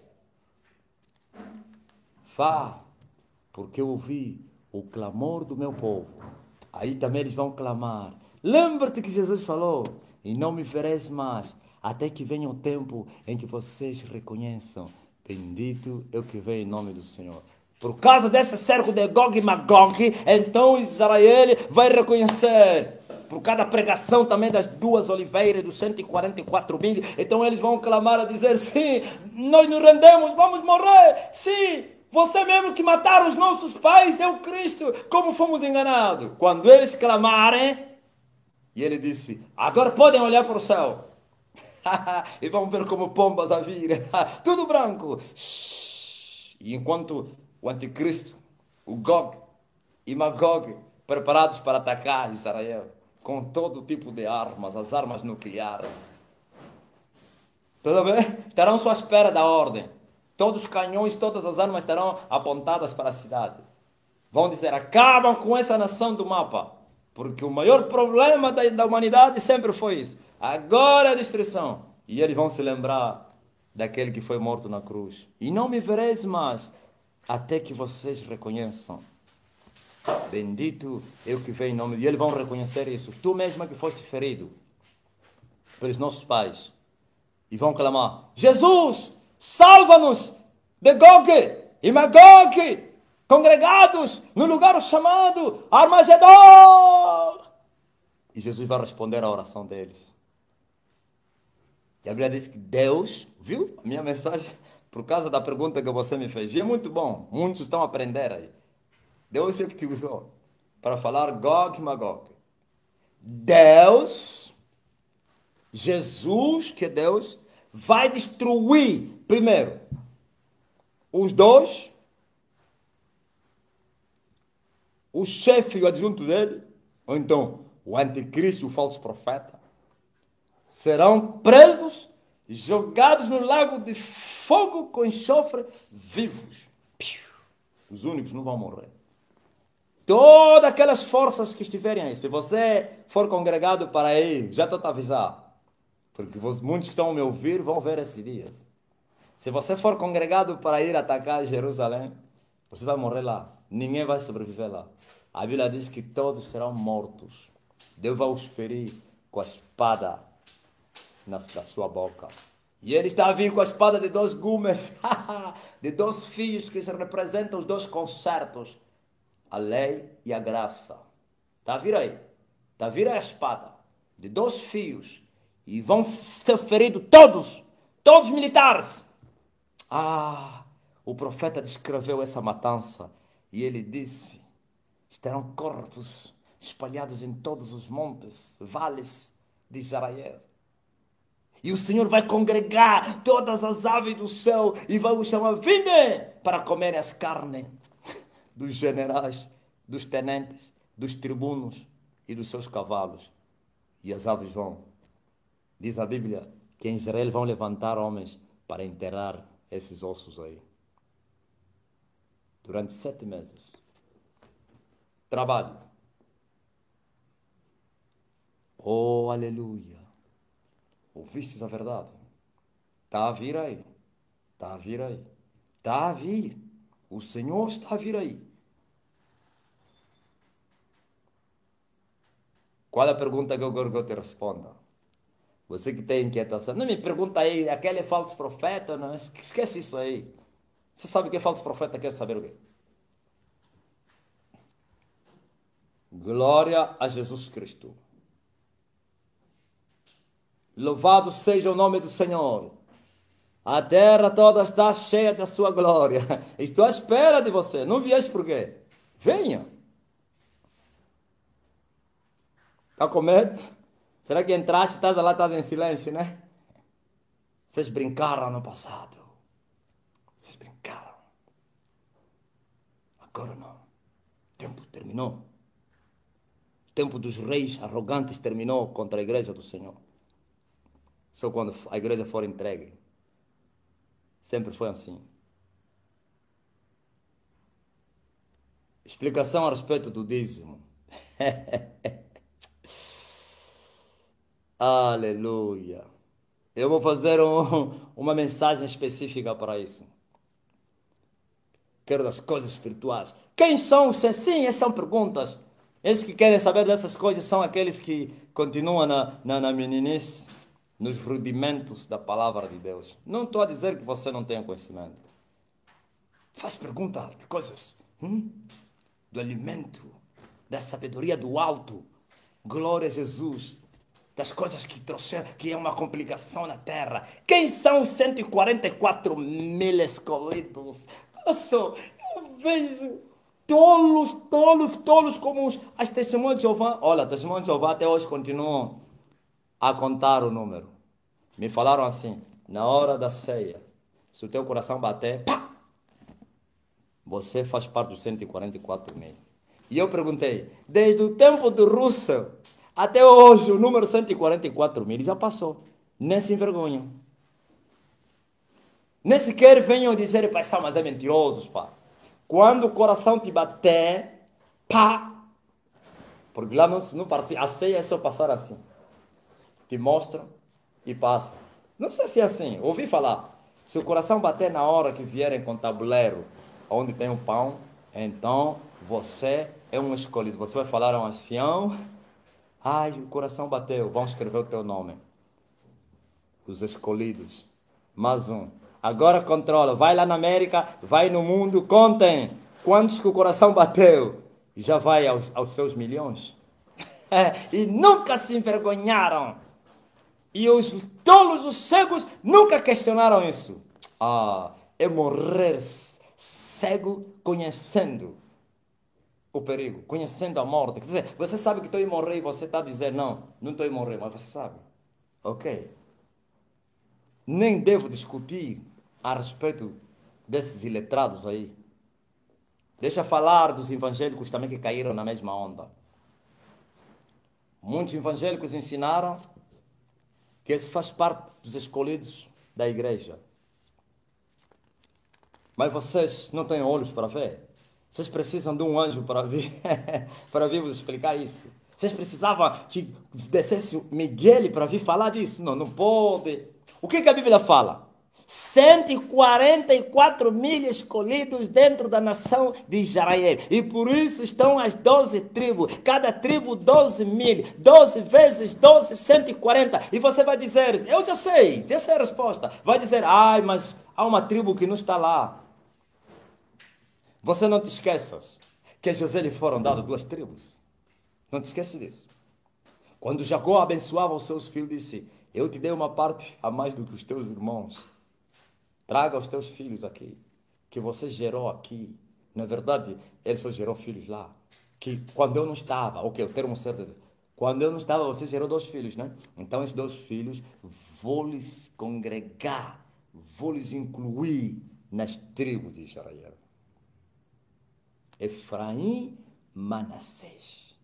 Vá, porque eu ouvi o clamor do meu povo. Aí também eles vão clamar. Lembra-te que Jesus falou, e não me vereis mais, até que venha o tempo em que vocês reconheçam, bendito é o que vem em nome do Senhor. Por causa desse cerco de Gog e Magog, então Israel vai reconhecer. Por cada pregação também das duas oliveiras, dos 144 mil, então eles vão clamar a dizer, sim, nós nos rendemos, vamos morrer, sim. Você mesmo que mataram os nossos pais é o Cristo. Como fomos enganados? Quando eles clamarem, e ele disse, agora podem olhar para o céu. E vão ver como pombas a vir. Tudo branco. E enquanto o anticristo, o Gog e Magog, preparados para atacar Israel, com todo tipo de armas, as armas nucleares. Tudo bem? Estarão só à espera da ordem. Todos os canhões, todas as armas estarão apontadas para a cidade. Vão dizer, acabam com essa nação do mapa. Porque o maior problema da humanidade sempre foi isso. Agora é a destruição. E eles vão se lembrar daquele que foi morto na cruz. E não me vereis mais, até que vocês reconheçam. Bendito é o que vem em nome de... E eles vão reconhecer isso. Tu mesmo que foste ferido pelos nossos pais. E vão clamar, Jesus! Salva-nos de Gog e Magog, congregados no lugar chamado Armagedon. E Jesus vai responder à oração deles. E a Bíblia diz que Deus, viu? A minha mensagem, por causa da pergunta que você me fez, e é muito bom, muitos estão a aprender aí. Deus é que te usou para falar Gog e Magog. Deus, Jesus, que é Deus, vai destruir, primeiro, os dois, o chefe e o adjunto dele, ou então o anticristo e o falso profeta, serão presos, jogados no lago de fogo com enxofre, vivos. Os únicos não vão morrer. Todas aquelas forças que estiverem aí, se você for congregado para ir, já estou a avisar, porque muitos que estão a me ouvir vão ver esses dias. Se você for congregado para ir atacar Jerusalém, você vai morrer lá. Ninguém vai sobreviver lá. A Bíblia diz que todos serão mortos. Deus vai os ferir com a espada na sua boca. E ele está a vir com a espada de 2 gumes, de 2 fios que representam os 2 concertos. A lei e a graça. Está a vir aí. Está a vir aí a espada de 2 fios. E vão ser feridos todos os militares. O profeta descreveu essa matança e ele disse, estarão corpos espalhados em todos os montes, vales de Israel. E o Senhor vai congregar todas as aves do céu e vai os chamar, vinde para comerem as carnes dos generais, dos tenentes, dos tribunos e dos seus cavalos. E as aves vão. Diz a Bíblia que em Israel vão levantar homens para enterrar esses ossos aí. Durante 7 meses. Trabalho. Oh, aleluia. Ouvistes a verdade? Está a vir aí. Está a vir aí. Está a vir. O Senhor está a vir aí. Qual é a pergunta que eu quero que eu te responda? Você que tem inquietação, não me pergunta aí, aquele é falso profeta, não? Esquece isso aí. Você sabe o que é falso profeta? Quer saber o quê? Glória a Jesus Cristo. Louvado seja o nome do Senhor. A terra toda está cheia da sua glória. Estou à espera de você. Não vieste por quê? Venha. Está com medo? Será que entraste e estás lá, estás em silêncio, né? Vocês brincaram no passado. Vocês brincaram. Agora não. O tempo terminou. O tempo dos reis arrogantes terminou contra a igreja do Senhor. Só quando a igreja for entregue. Sempre foi assim. Explicação a respeito do dízimo. Aleluia. Eu vou fazer uma mensagem específica para isso. Quero das coisas espirituais. Quem são os... Sim, essas são perguntas. Esses que querem saber dessas coisas são aqueles que continuam na meninice, nos rudimentos da palavra de Deus. Não estou a dizer que você não tenha conhecimento. Faz pergunta de coisas. Do alimento, da sabedoria do alto. Glória a Jesus. Das coisas que trouxeram, que é uma complicação na terra. Quem são os 144 mil escolhidos? Eu vejo tolos como as testemunhas de Jeová. Olha, testemunhas de Jeová até hoje continuam a contar o número. Me falaram assim, na hora da ceia, se o teu coração bater, pá, você faz parte dos 144 mil. E eu perguntei, desde o tempo do Russell até hoje, o número 144 mil já passou. Nem se envergonham. Nem sequer venham dizer, pai, mas é mentirosos, pá. Quando o coração te bater, pá. Porque lá não parece, a ceia é só passar assim. Te mostram e passa. Não sei se é assim, ouvi falar. Se o coração bater na hora que vierem com o tabuleiro, onde tem o pão, então você é um escolhido. Você vai falar a um ancião. Ai, o coração bateu. Vamos escrever o teu nome. Os escolhidos. Mais um. Agora controla. Vai lá na América, vai no mundo, contem quantos que o coração bateu. E já vai aos seus milhões. E nunca se envergonharam. E os tolos, os cegos, nunca questionaram isso. É morrer cego conhecendo o perigo, conhecendo a morte. Quer dizer, você sabe que estou a morrer e você está a dizer, não estou a morrer, mas você sabe. Ok. Nem devo discutir a respeito desses iletrados aí. Deixa falar dos evangélicos também que caíram na mesma onda. Muitos evangélicos ensinaram que esse faz parte dos escolhidos da igreja. Mas vocês não têm olhos para ver. Vocês precisam de um anjo para vir, para vir vos explicar isso. Vocês precisavam que descesse Miguel para vir falar disso. Não pode. O que a Bíblia fala? 144 mil escolhidos dentro da nação de Israel. E por isso estão as 12 tribos. Cada tribo 12 mil. 12 vezes 12, 140. E você vai dizer, eu já sei. Essa é a resposta. Vai dizer, mas há uma tribo que não está lá. Você não te esqueças que a José lhe foram dadas 2 tribos. Não te esqueças disso. Quando Jacó abençoava os seus filhos, disse, eu te dei uma parte a mais do que os teus irmãos. Traga os teus filhos aqui, que você gerou aqui. Na verdade, ele só gerou filhos lá. Que quando eu não estava, ok, o termo certo, quando eu não estava, você gerou 2 filhos, né? Então, esses 2 filhos, vou lhes congregar, vou lhes incluir nas tribos de Israel. Efraim, Manassés.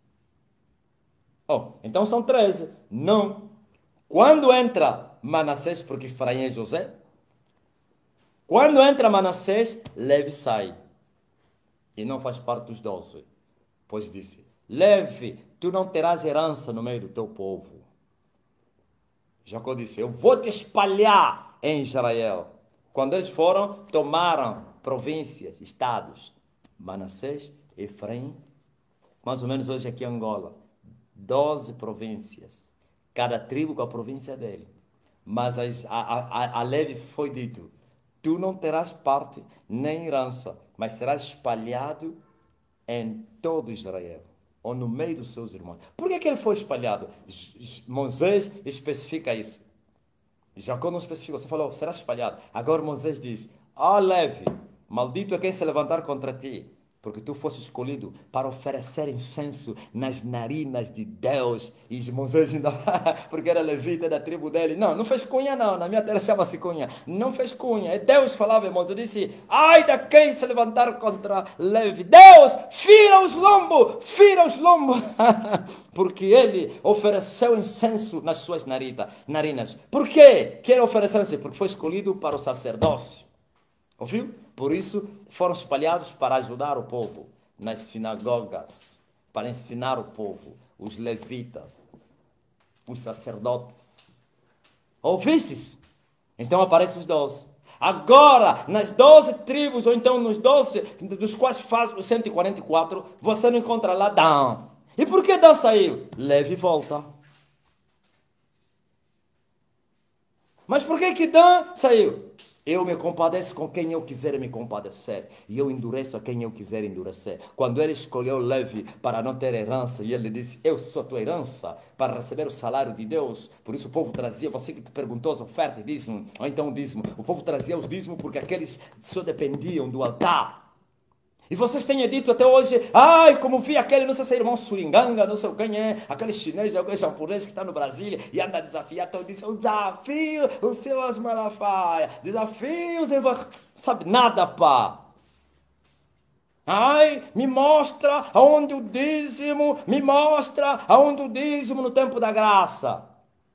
Então são 13. Não. Quando entra Manassés, porque Efraim é José, quando entra Manassés, Levi sai. E não faz parte dos 12. Pois disse, Levi, tu não terás herança no meio do teu povo. Jacó disse, eu vou te espalhar em Israel. Quando eles foram, tomaram províncias, estados. Manassés, Efraim, mais ou menos hoje aqui em Angola. 12 províncias. Cada tribo com a província dele. Mas a Levi foi dito: tu não terás parte nem herança, mas serás espalhado em todo Israel, ou no meio dos seus irmãos. Por que ele foi espalhado? Moisés especifica isso. Jacó não especificou, você falou, será espalhado. Agora Moisés diz: Levi, maldito é quem se levantar contra ti, porque tu foste escolhido para oferecer incenso nas narinas de Deus. E Moisés ainda, porque era levita da tribo dele, não fez cunha não, na minha terra chama-se cunha, não fez cunha. E Deus falava, e Moisés disse: ai da quem se levantar contra Levi, Deus, fira os lombos, porque ele ofereceu incenso nas suas narinas. Por quê que ele ofereceu incenso? Porque foi escolhido para o sacerdócio. Ouviu? Por isso foram espalhados para ajudar o povo nas sinagogas, para ensinar o povo, os levitas, os sacerdotes. Ouvistes? Então aparecem os 12. Agora, nas 12 tribos, ou então nos 12, dos quais faz os 144, você não encontra lá Dan. E por que Dan saiu? Levi volta. Mas por que Dan saiu? Eu me compadeço com quem eu quiser me compadecer. E eu endureço a quem eu quiser endurecer. Quando ele escolheu Levi para não ter herança, e ele disse: eu sou tua herança, para receber o salário de Deus. Por isso o povo trazia, você que te perguntou as ofertas, dízimo, ou então o dízimo. O povo trazia os dízimos porque aqueles só dependiam do altar. E vocês têm dito até hoje: ai, como vi aquele, não sei se é irmão Suringanga, não sei quem é, aquele chinês, aquele japonês que está no Brasil e anda a desafiar, então diz: o desafio, o Silas Malafaia, desafios, sabe nada, pá. Ai, me mostra aonde o dízimo, no tempo da graça.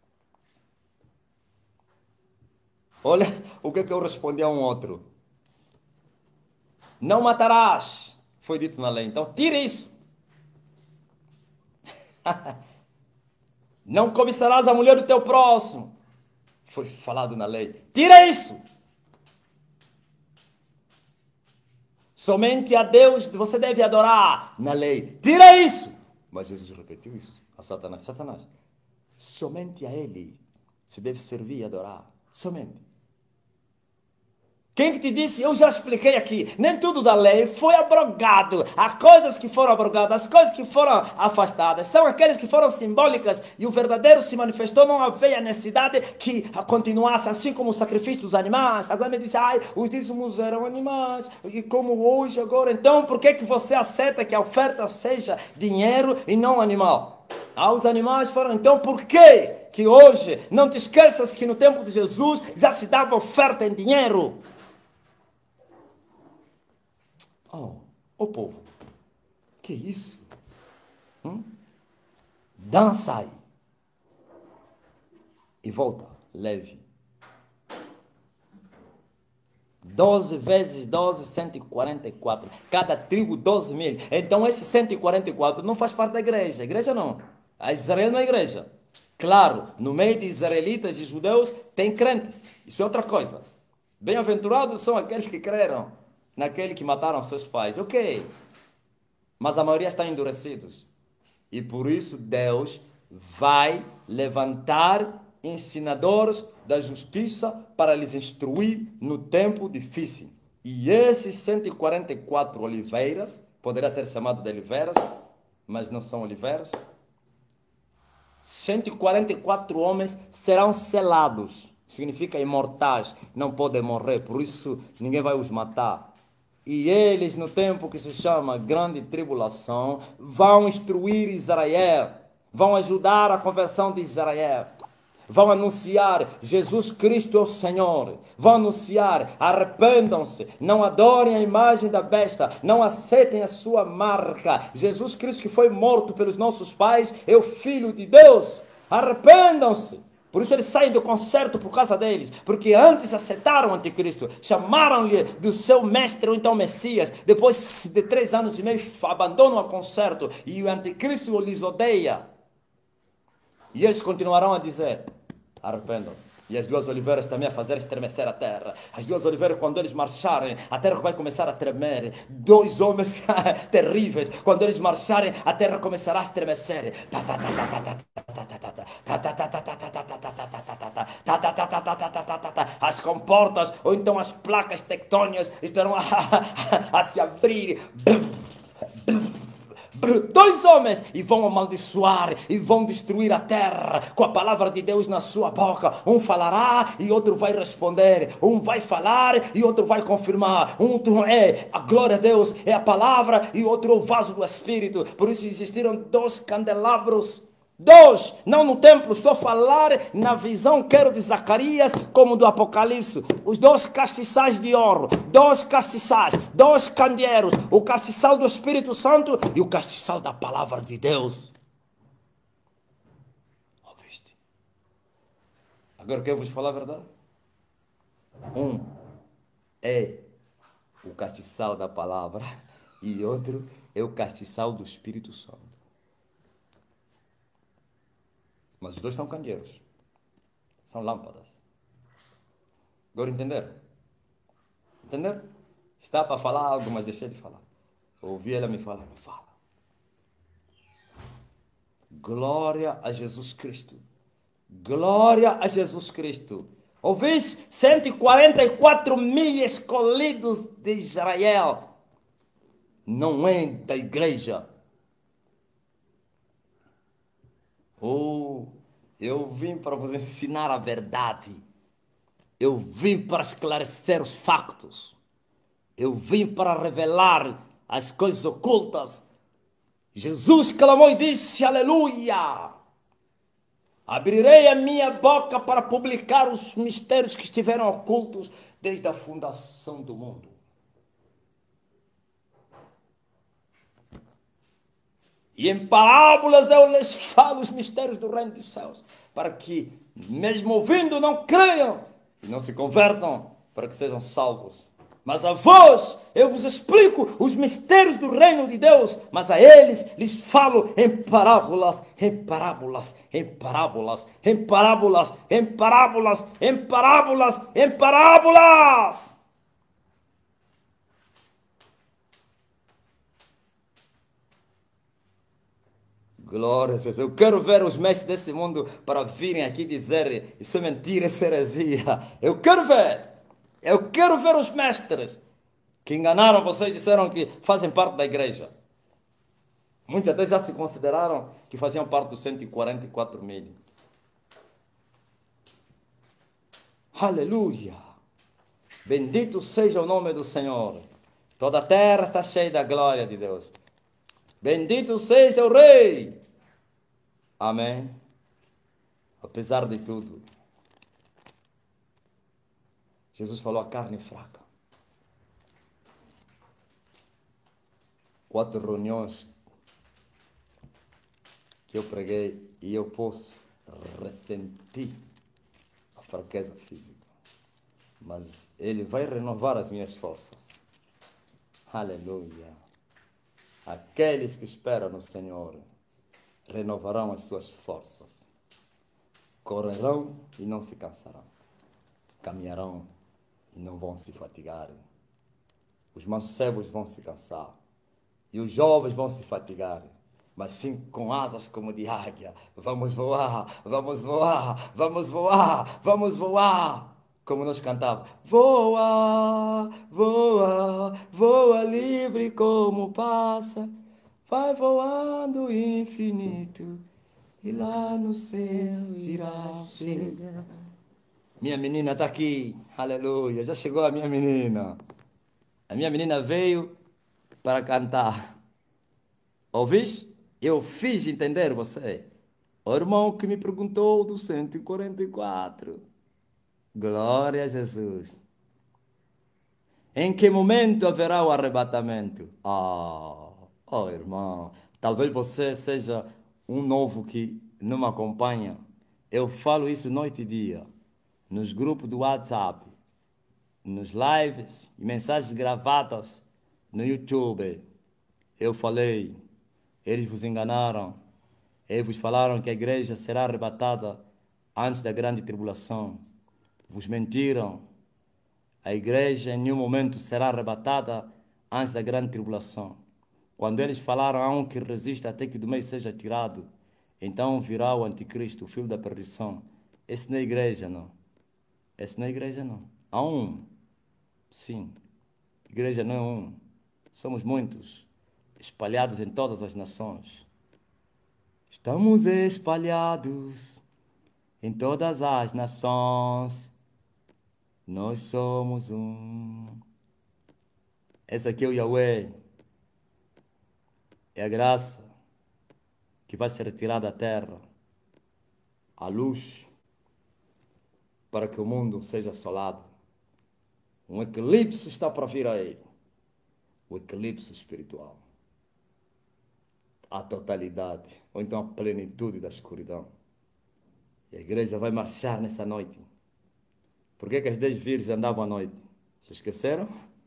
Olha o que eu respondi a um outro. Não matarás, foi dito na lei. Então, tira isso. Não cobiçarás a mulher do teu próximo, foi falado na lei. Tira isso. Somente a Deus você deve adorar, na lei. Tira isso. Mas Jesus repetiu isso a Satanás. Somente a Ele se deve servir e adorar. Somente. Quem que te disse? Eu já expliquei aqui. Nem tudo da lei foi abrogado. Há coisas que foram abrogadas, as coisas que foram afastadas são aquelas que foram simbólicas e o verdadeiro se manifestou. Não havia necessidade que continuasse assim como o sacrifício dos animais. Agora me diz: ai, os dízimos eram animais e como hoje agora. Então por que você aceita que a oferta seja dinheiro e não animal? Os animais foram. Então por que hoje, não te esqueças que no tempo de Jesus já se dava oferta em dinheiro? O povo, que isso? Dança aí. E volta, Levi. 12 vezes 12, 144. Cada tribo, 12 mil. Então esse 144 não faz parte da igreja. Igreja não. A Israel não é igreja. Claro, no meio de israelitas e judeus tem crentes. Isso é outra coisa. Bem-aventurados são aqueles que creram naquele que mataram seus pais. Ok. Mas a maioria estão endurecidos. E por isso Deus vai levantar ensinadores da justiça para lhes instruir no tempo difícil. E esses 144 oliveiras, poderá ser chamado de oliveiras, mas não são oliveiras. 144 homens serão selados. Significa imortais, não podem morrer, por isso ninguém vai os matar. E eles, no tempo que se chama Grande Tribulação, vão instruir Israel, vão ajudar a conversão de Israel, vão anunciar: Jesus Cristo é o Senhor, vão anunciar: arrependam-se, não adorem a imagem da besta, não aceitem a sua marca. Jesus Cristo, que foi morto pelos nossos pais, é o Filho de Deus, arrependam-se. Por isso eles saem do concerto por causa deles. Porque antes aceitaram o anticristo. Chamaram-lhe do seu mestre ou então Messias. Depois de 3 anos e meio abandonam o concerto. E o anticristo lhes odeia. E eles continuarão a dizer: arrependam-se. E as duas oliveiras também a fazer estremecer a terra. As duas oliveiras, quando eles marcharem, a terra vai começar a tremer. Dois homens terríveis, quando eles marcharem, a terra começará a estremecer. As comportas, ou então as placas tectônicas, estarão a se abrir. Dois homens e vão amaldiçoar e vão destruir a terra com a palavra de Deus na sua boca. Um falará e outro vai responder. Um vai falar e outro vai confirmar. Um é a glória a Deus, é a palavra, e outro o vaso do Espírito. Por isso existiram dois candelabros. Dois, não no templo, estou a falar na visão, quero de Zacarias, como do Apocalipse. Os dois castiçais de ouro, dois castiçais, dois candeeiros, o castiçal do Espírito Santo e o castiçal da palavra de Deus. Ouviste? Agora quero vos falar a verdade. Um é o castiçal da palavra e outro é o castiçal do Espírito Santo. Mas os dois são candeeiros. São lâmpadas. Agora entenderam? Entenderam? Estava para falar algo, mas deixei de falar. Ouvi ela me falar. Não fala. Glória a Jesus Cristo. Glória a Jesus Cristo. Ouvis? 144 mil escolhidos de Israel. Não é da igreja. Eu vim para vos ensinar a verdade. Eu vim para esclarecer os factos. Eu vim para revelar as coisas ocultas. Jesus clamou e disse, aleluia. Abrirei a minha boca para publicar os mistérios que estiveram ocultos desde a fundação do mundo. E em parábolas eu lhes falo os mistérios do reino dos céus, para que, mesmo ouvindo, não creiam e não se convertam, para que sejam salvos. Mas a vós eu vos explico os mistérios do reino de Deus, mas a eles lhes falo em parábolas, em parábolas, em parábolas, em parábolas, em parábolas, em parábolas, em parábolas. Glória a Deus. Eu quero ver os mestres desse mundo para virem aqui dizer isso é mentira, isso é heresia. Eu quero ver. Eu quero ver os mestres que enganaram vocês e disseram que fazem parte da igreja. Muitos até já se consideraram que faziam parte dos 144 mil. Aleluia. Bendito seja o nome do Senhor. Toda a terra está cheia da glória de Deus. Bendito seja o Rei. Amém. Apesar de tudo, Jesus falou a carne fraca. 4 reuniões que eu preguei e eu posso ressentir a fraqueza física. Mas Ele vai renovar as minhas forças. Aleluia. Aqueles que esperam no Senhor renovarão as suas forças. Correrão e não se cansarão. Caminharão e não vão se fatigar. Os mancebos vão se cansar. E os jovens vão se fatigar. Mas sim com asas como de águia. Vamos voar, vamos voar, vamos voar, vamos voar. Como nós cantávamos. Voa, voa, voa livre como passa. Vai voando infinito. E lá no céu irá chegar. Minha menina está aqui. Aleluia. Já chegou a minha menina. A minha menina veio para cantar. Ouviste? Eu fiz entender você. O irmão que me perguntou do 144. Glória a Jesus. Em que momento haverá o arrebatamento? Oh, irmão. Talvez você seja um novo que não me acompanha. Eu falo isso noite e dia. Nos grupos do WhatsApp. Nos lives e mensagens gravadas no YouTube. Eu falei. Eles vos enganaram. Eles vos falaram que a igreja será arrebatada antes da grande tribulação. vos mentiram. A igreja em nenhum momento será arrebatada antes da grande tribulação. Quando eles falaram a um que resiste até que do meio seja tirado, então virá o anticristo, o filho da perdição. Esse não é igreja, não. Esse não é igreja, não. Há um. Sim. Igreja não é um. Somos muitos, espalhados em todas as nações. Estamos espalhados em todas as nações. Nós somos um. Esse aqui é o Yahweh. É a graça que vai ser retirada da terra. A luz para que o mundo seja assolado. Um eclipse está para vir aí. O eclipse espiritual. A totalidade, ou então a plenitude da escuridão. E a igreja vai marchar nessa noite. Por que as 10 virgens andavam à noite? Se esqueceram?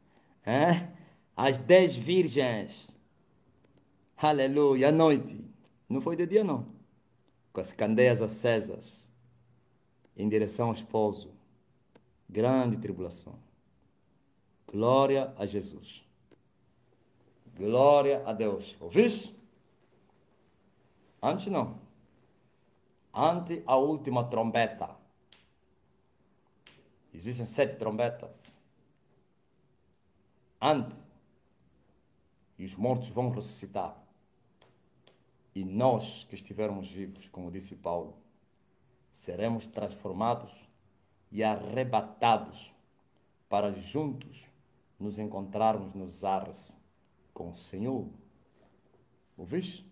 As 10 virgens. Aleluia, à noite. Não foi de dia, não. Com as candeias acesas. Em direção ao esposo. Grande tribulação. Glória a Jesus. Glória a Deus. Ouviste? Antes não. Ante a última trombeta. Existem 7 trombetas. Ante. E os mortos vão ressuscitar. E nós que estivermos vivos, como disse Paulo, seremos transformados e arrebatados para juntos nos encontrarmos nos ares com o Senhor. Ouviste?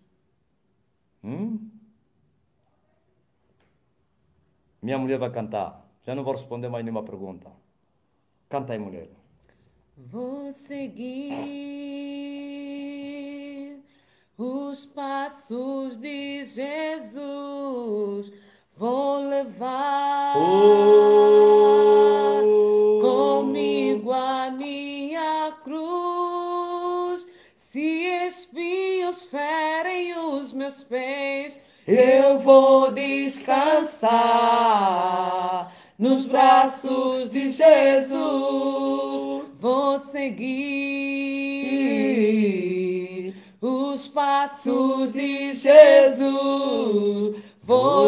Minha mulher vai cantar. Já não vou responder mais nenhuma pergunta. Canta aí, mulher. Vou seguir os passos de Jesus. Vou levar comigo a minha cruz. Se espinhos ferem os meus pés, eu vou descansar nos braços de Jesus. Vou seguir os passos de Jesus. Vou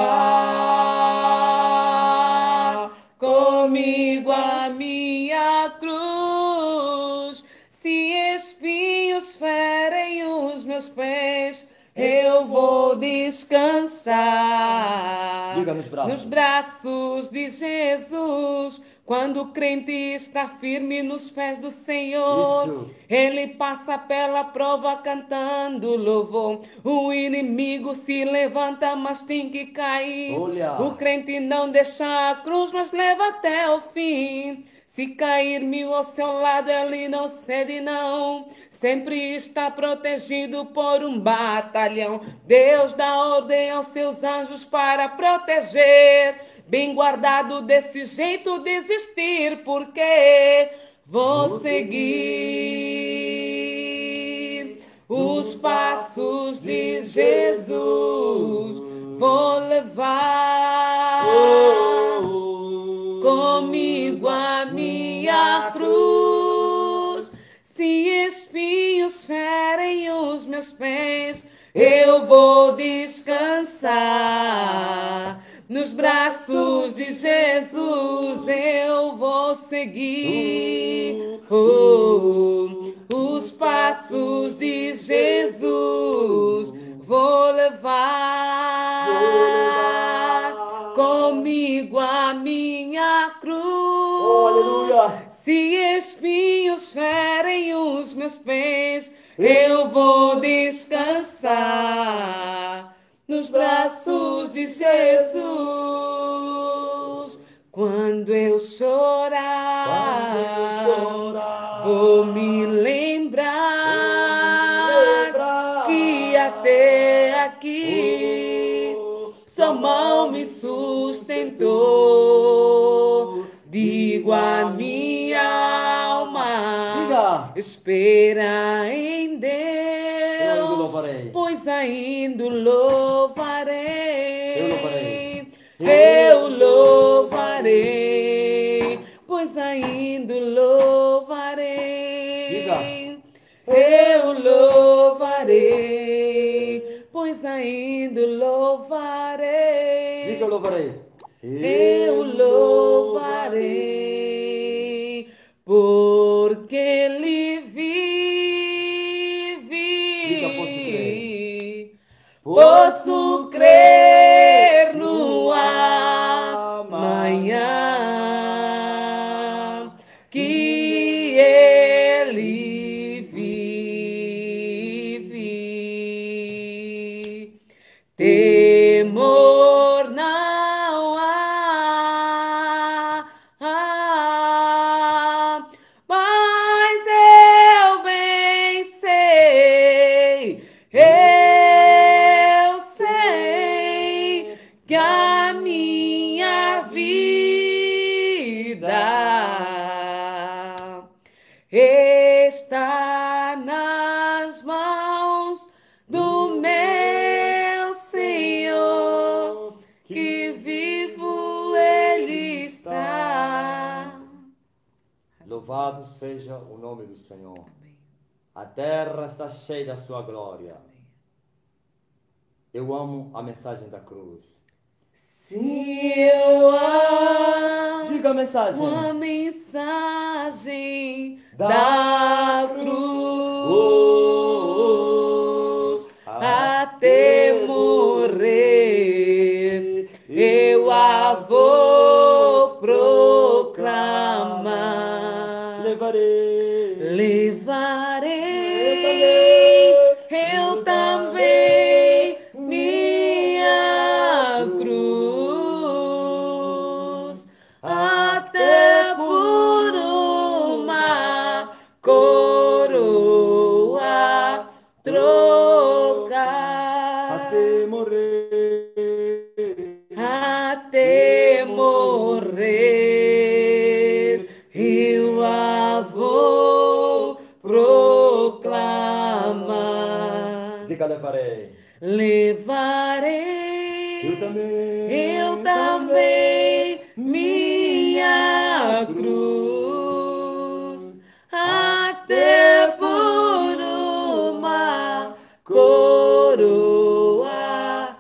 levar comigo a minha cruz. Se espinhos ferem os meus pés, eu vou descansar. Diga nos braços. Nos braços de Jesus. Quando o crente está firme nos pés do Senhor, Isso. ele passa pela prova cantando louvor. O inimigo se levanta, mas tem que cair. Olha. O crente não deixa a cruz, mas leva até o fim. Se cair 1000 ao seu lado, ele não cede não. Sempre está protegido por um batalhão. Deus dá ordem aos seus anjos para proteger. Bem guardado desse jeito desistir, porque vou seguir os passos de Jesus. Vou levar comigo a minha cruz. Se espinhos ferem os meus pés, eu vou descansar. Nos braços de Jesus eu vou seguir os passos de Jesus. Vou levar comigo a minha cruz. Aleluia. Se espinhos ferem os meus pés, eu vou descansar nos braços de Jesus. Quando eu chorar, vou me lembrar que até aqui sua mão me sustentou. Digo a minha alma, espera em Deus, pois ainda o louvarei. Eu louvarei. pois ainda o louvarei. Diga. Eu louvarei, pois ainda o louvarei. Diga, eu louvarei. Eu louvarei, porque ele Diga, posso crer. vive. Posso Crer no amanhã que ele vive. Temor não há, mas eu bem sei, eu sei que a minha vida está nas mãos do meu Senhor, que vivo Ele está. Louvado seja o nome do Senhor. A terra está cheia da sua glória. Eu amo a mensagem da cruz. Se eu amo Diga a mensagem. a mensagem Da da cruz, até morrer, eu a vou proclamar. Levarei eu também minha cruz, até por uma coroa trocar. Até morrer. Até morrer, eu a vou proclamar. Diga, levarei. Levarei eu também minha cruz, até por uma coroa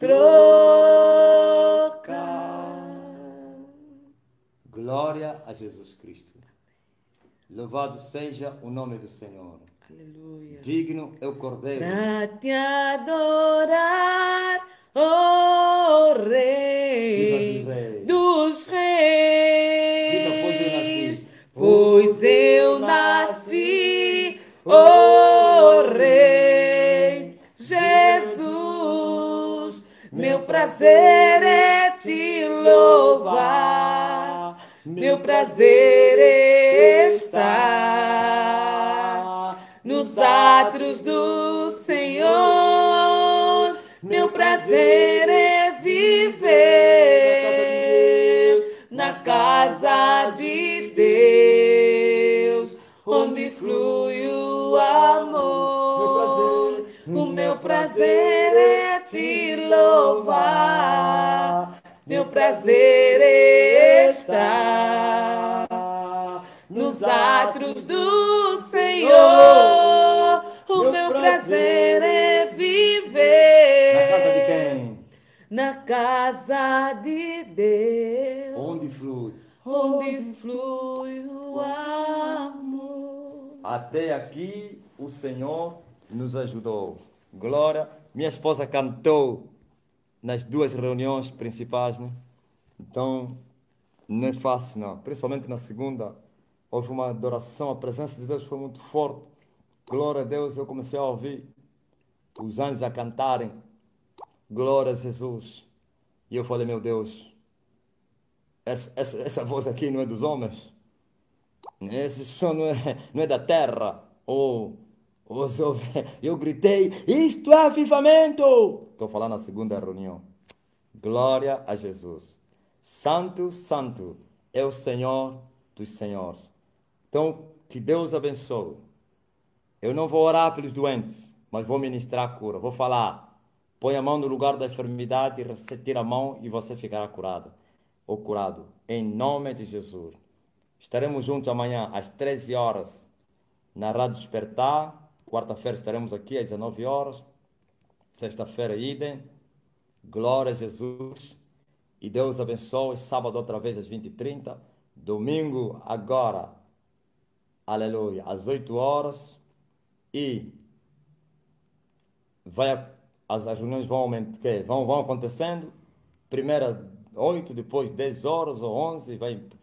trocar. Glória a Jesus Cristo. Louvado seja o nome do Senhor. Aleluia. Digno é o Cordeiro. Pra te adorar, ó Rei Diga, Rei. dos Reis, Diga, pois eu nasci, ó Rei Jesus. Meu prazer é te louvar, meu prazer é estar nos átrios do Senhor. Meu prazer é viver na casa de Deus, onde flui o amor. O meu prazer é te louvar, meu prazer é estar nos átrios do Senhor. O meu prazer é viver Na casa de quem? na casa de Deus, onde flui o amor. Até aqui o Senhor nos ajudou. Glória. Minha esposa cantou nas duas reuniões principais, né? Então, não é fácil, não. Principalmente na segunda, houve uma adoração, a presença de Deus foi muito forte. Glória a Deus, eu comecei a ouvir os anjos a cantarem. Glória a Jesus. E eu falei, meu Deus, essa voz aqui não é dos homens? Esse som não é da terra? Eu gritei, isto é avivamento! Estou falando na segunda reunião. Glória a Jesus. Santo, santo é o Senhor dos senhores. Então, que Deus abençoe. Eu não vou orar pelos doentes, mas vou ministrar a cura. Vou falar. Põe a mão no lugar da enfermidade e retira a mão e você ficará curado ou curado. Em nome de Jesus. Estaremos juntos amanhã às 13 horas na Rádio Despertar. Quarta-feira estaremos aqui às 19 horas. Sexta-feira, idem. Glória a Jesus. E Deus abençoe. Sábado, outra vez, às 20h30. Domingo, agora, aleluia, às 8 horas. E as reuniões vão aumentar, vão acontecendo. Primeira 8, depois 10 horas ou 11.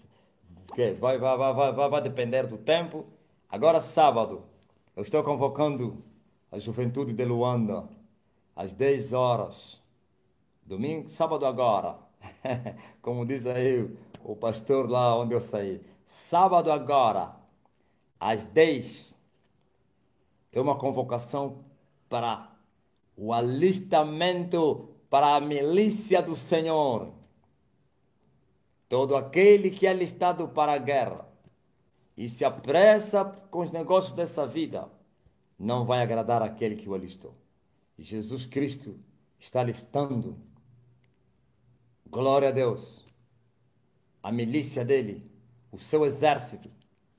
Vai depender do tempo. Agora, sábado, eu estou convocando a juventude de Luanda às 10 horas. Domingo, sábado agora. Como diz aí o pastor lá onde eu saí. Sábado agora, às 10, é uma convocação para o alistamento para a milícia do Senhor. Todo aquele que é alistado para a guerra e se apressa com os negócios dessa vida, não vai agradar aquele que o alistou. Jesus Cristo está alistando, glória a Deus, a milícia dele, o seu exército.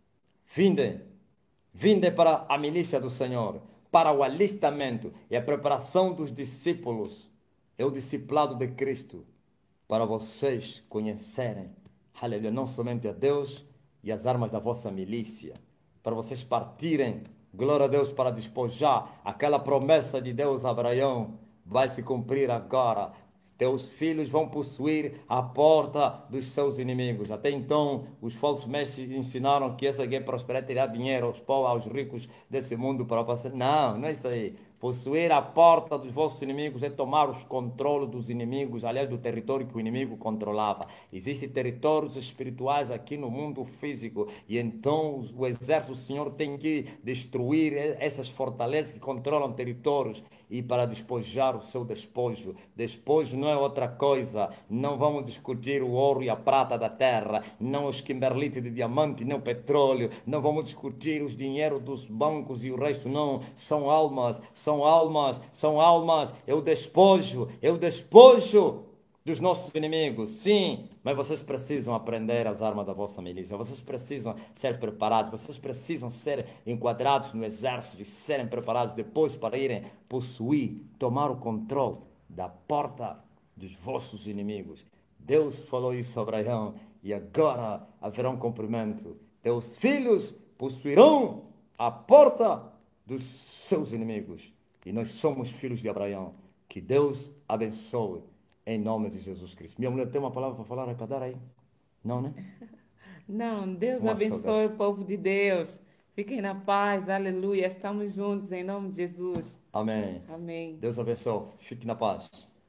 Vinde para a milícia do Senhor, para o alistamento e a preparação dos discípulos, é o discipulado de Cristo, para vocês conhecerem, aleluia, não somente a Deus e as armas da vossa milícia, para vocês partirem, glória a Deus, para despojar aquela promessa de Deus a Abraão, vai se cumprir agora. Teus filhos vão possuir a porta dos seus inimigos. Até então, os falsos mestres ensinaram que essa guerra prosperar tirar dinheiro aos povos, aos ricos desse mundo para passar. Não, não é isso aí. Possuir a porta dos vossos inimigos é tomar os controles dos inimigos, aliás, do território que o inimigo controlava. Existem territórios espirituais aqui no mundo físico e então o exército do Senhor tem que destruir essas fortalezas que controlam territórios e para despojar o seu despojo. Despojo não é outra coisa. Não vamos discutir o ouro e a prata da terra, não os kimberlites de diamante, nem o petróleo. Não vamos discutir os dinheiros dos bancos e o resto, não. São almas, são almas, são almas. É o despojo dos nossos inimigos, sim, mas vocês precisam aprender as armas da vossa milícia, vocês precisam ser preparados, vocês precisam ser enquadrados no exército e serem preparados depois para irem possuir, tomar o controle da porta dos vossos inimigos. Deus falou isso a Abraão e agora haverá um cumprimento. Teus filhos possuirão a porta dos seus inimigos. E nós somos filhos de Abraão. Que Deus abençoe. Em nome de Jesus Cristo. Minha mulher tem uma palavra para falar, para dar aí? Não, né? Não, Deus Uma abençoe saudação. o povo de Deus. Fiquem na paz, aleluia. Estamos juntos em nome de Jesus. Amém. Amém. Deus abençoe. Fique na paz.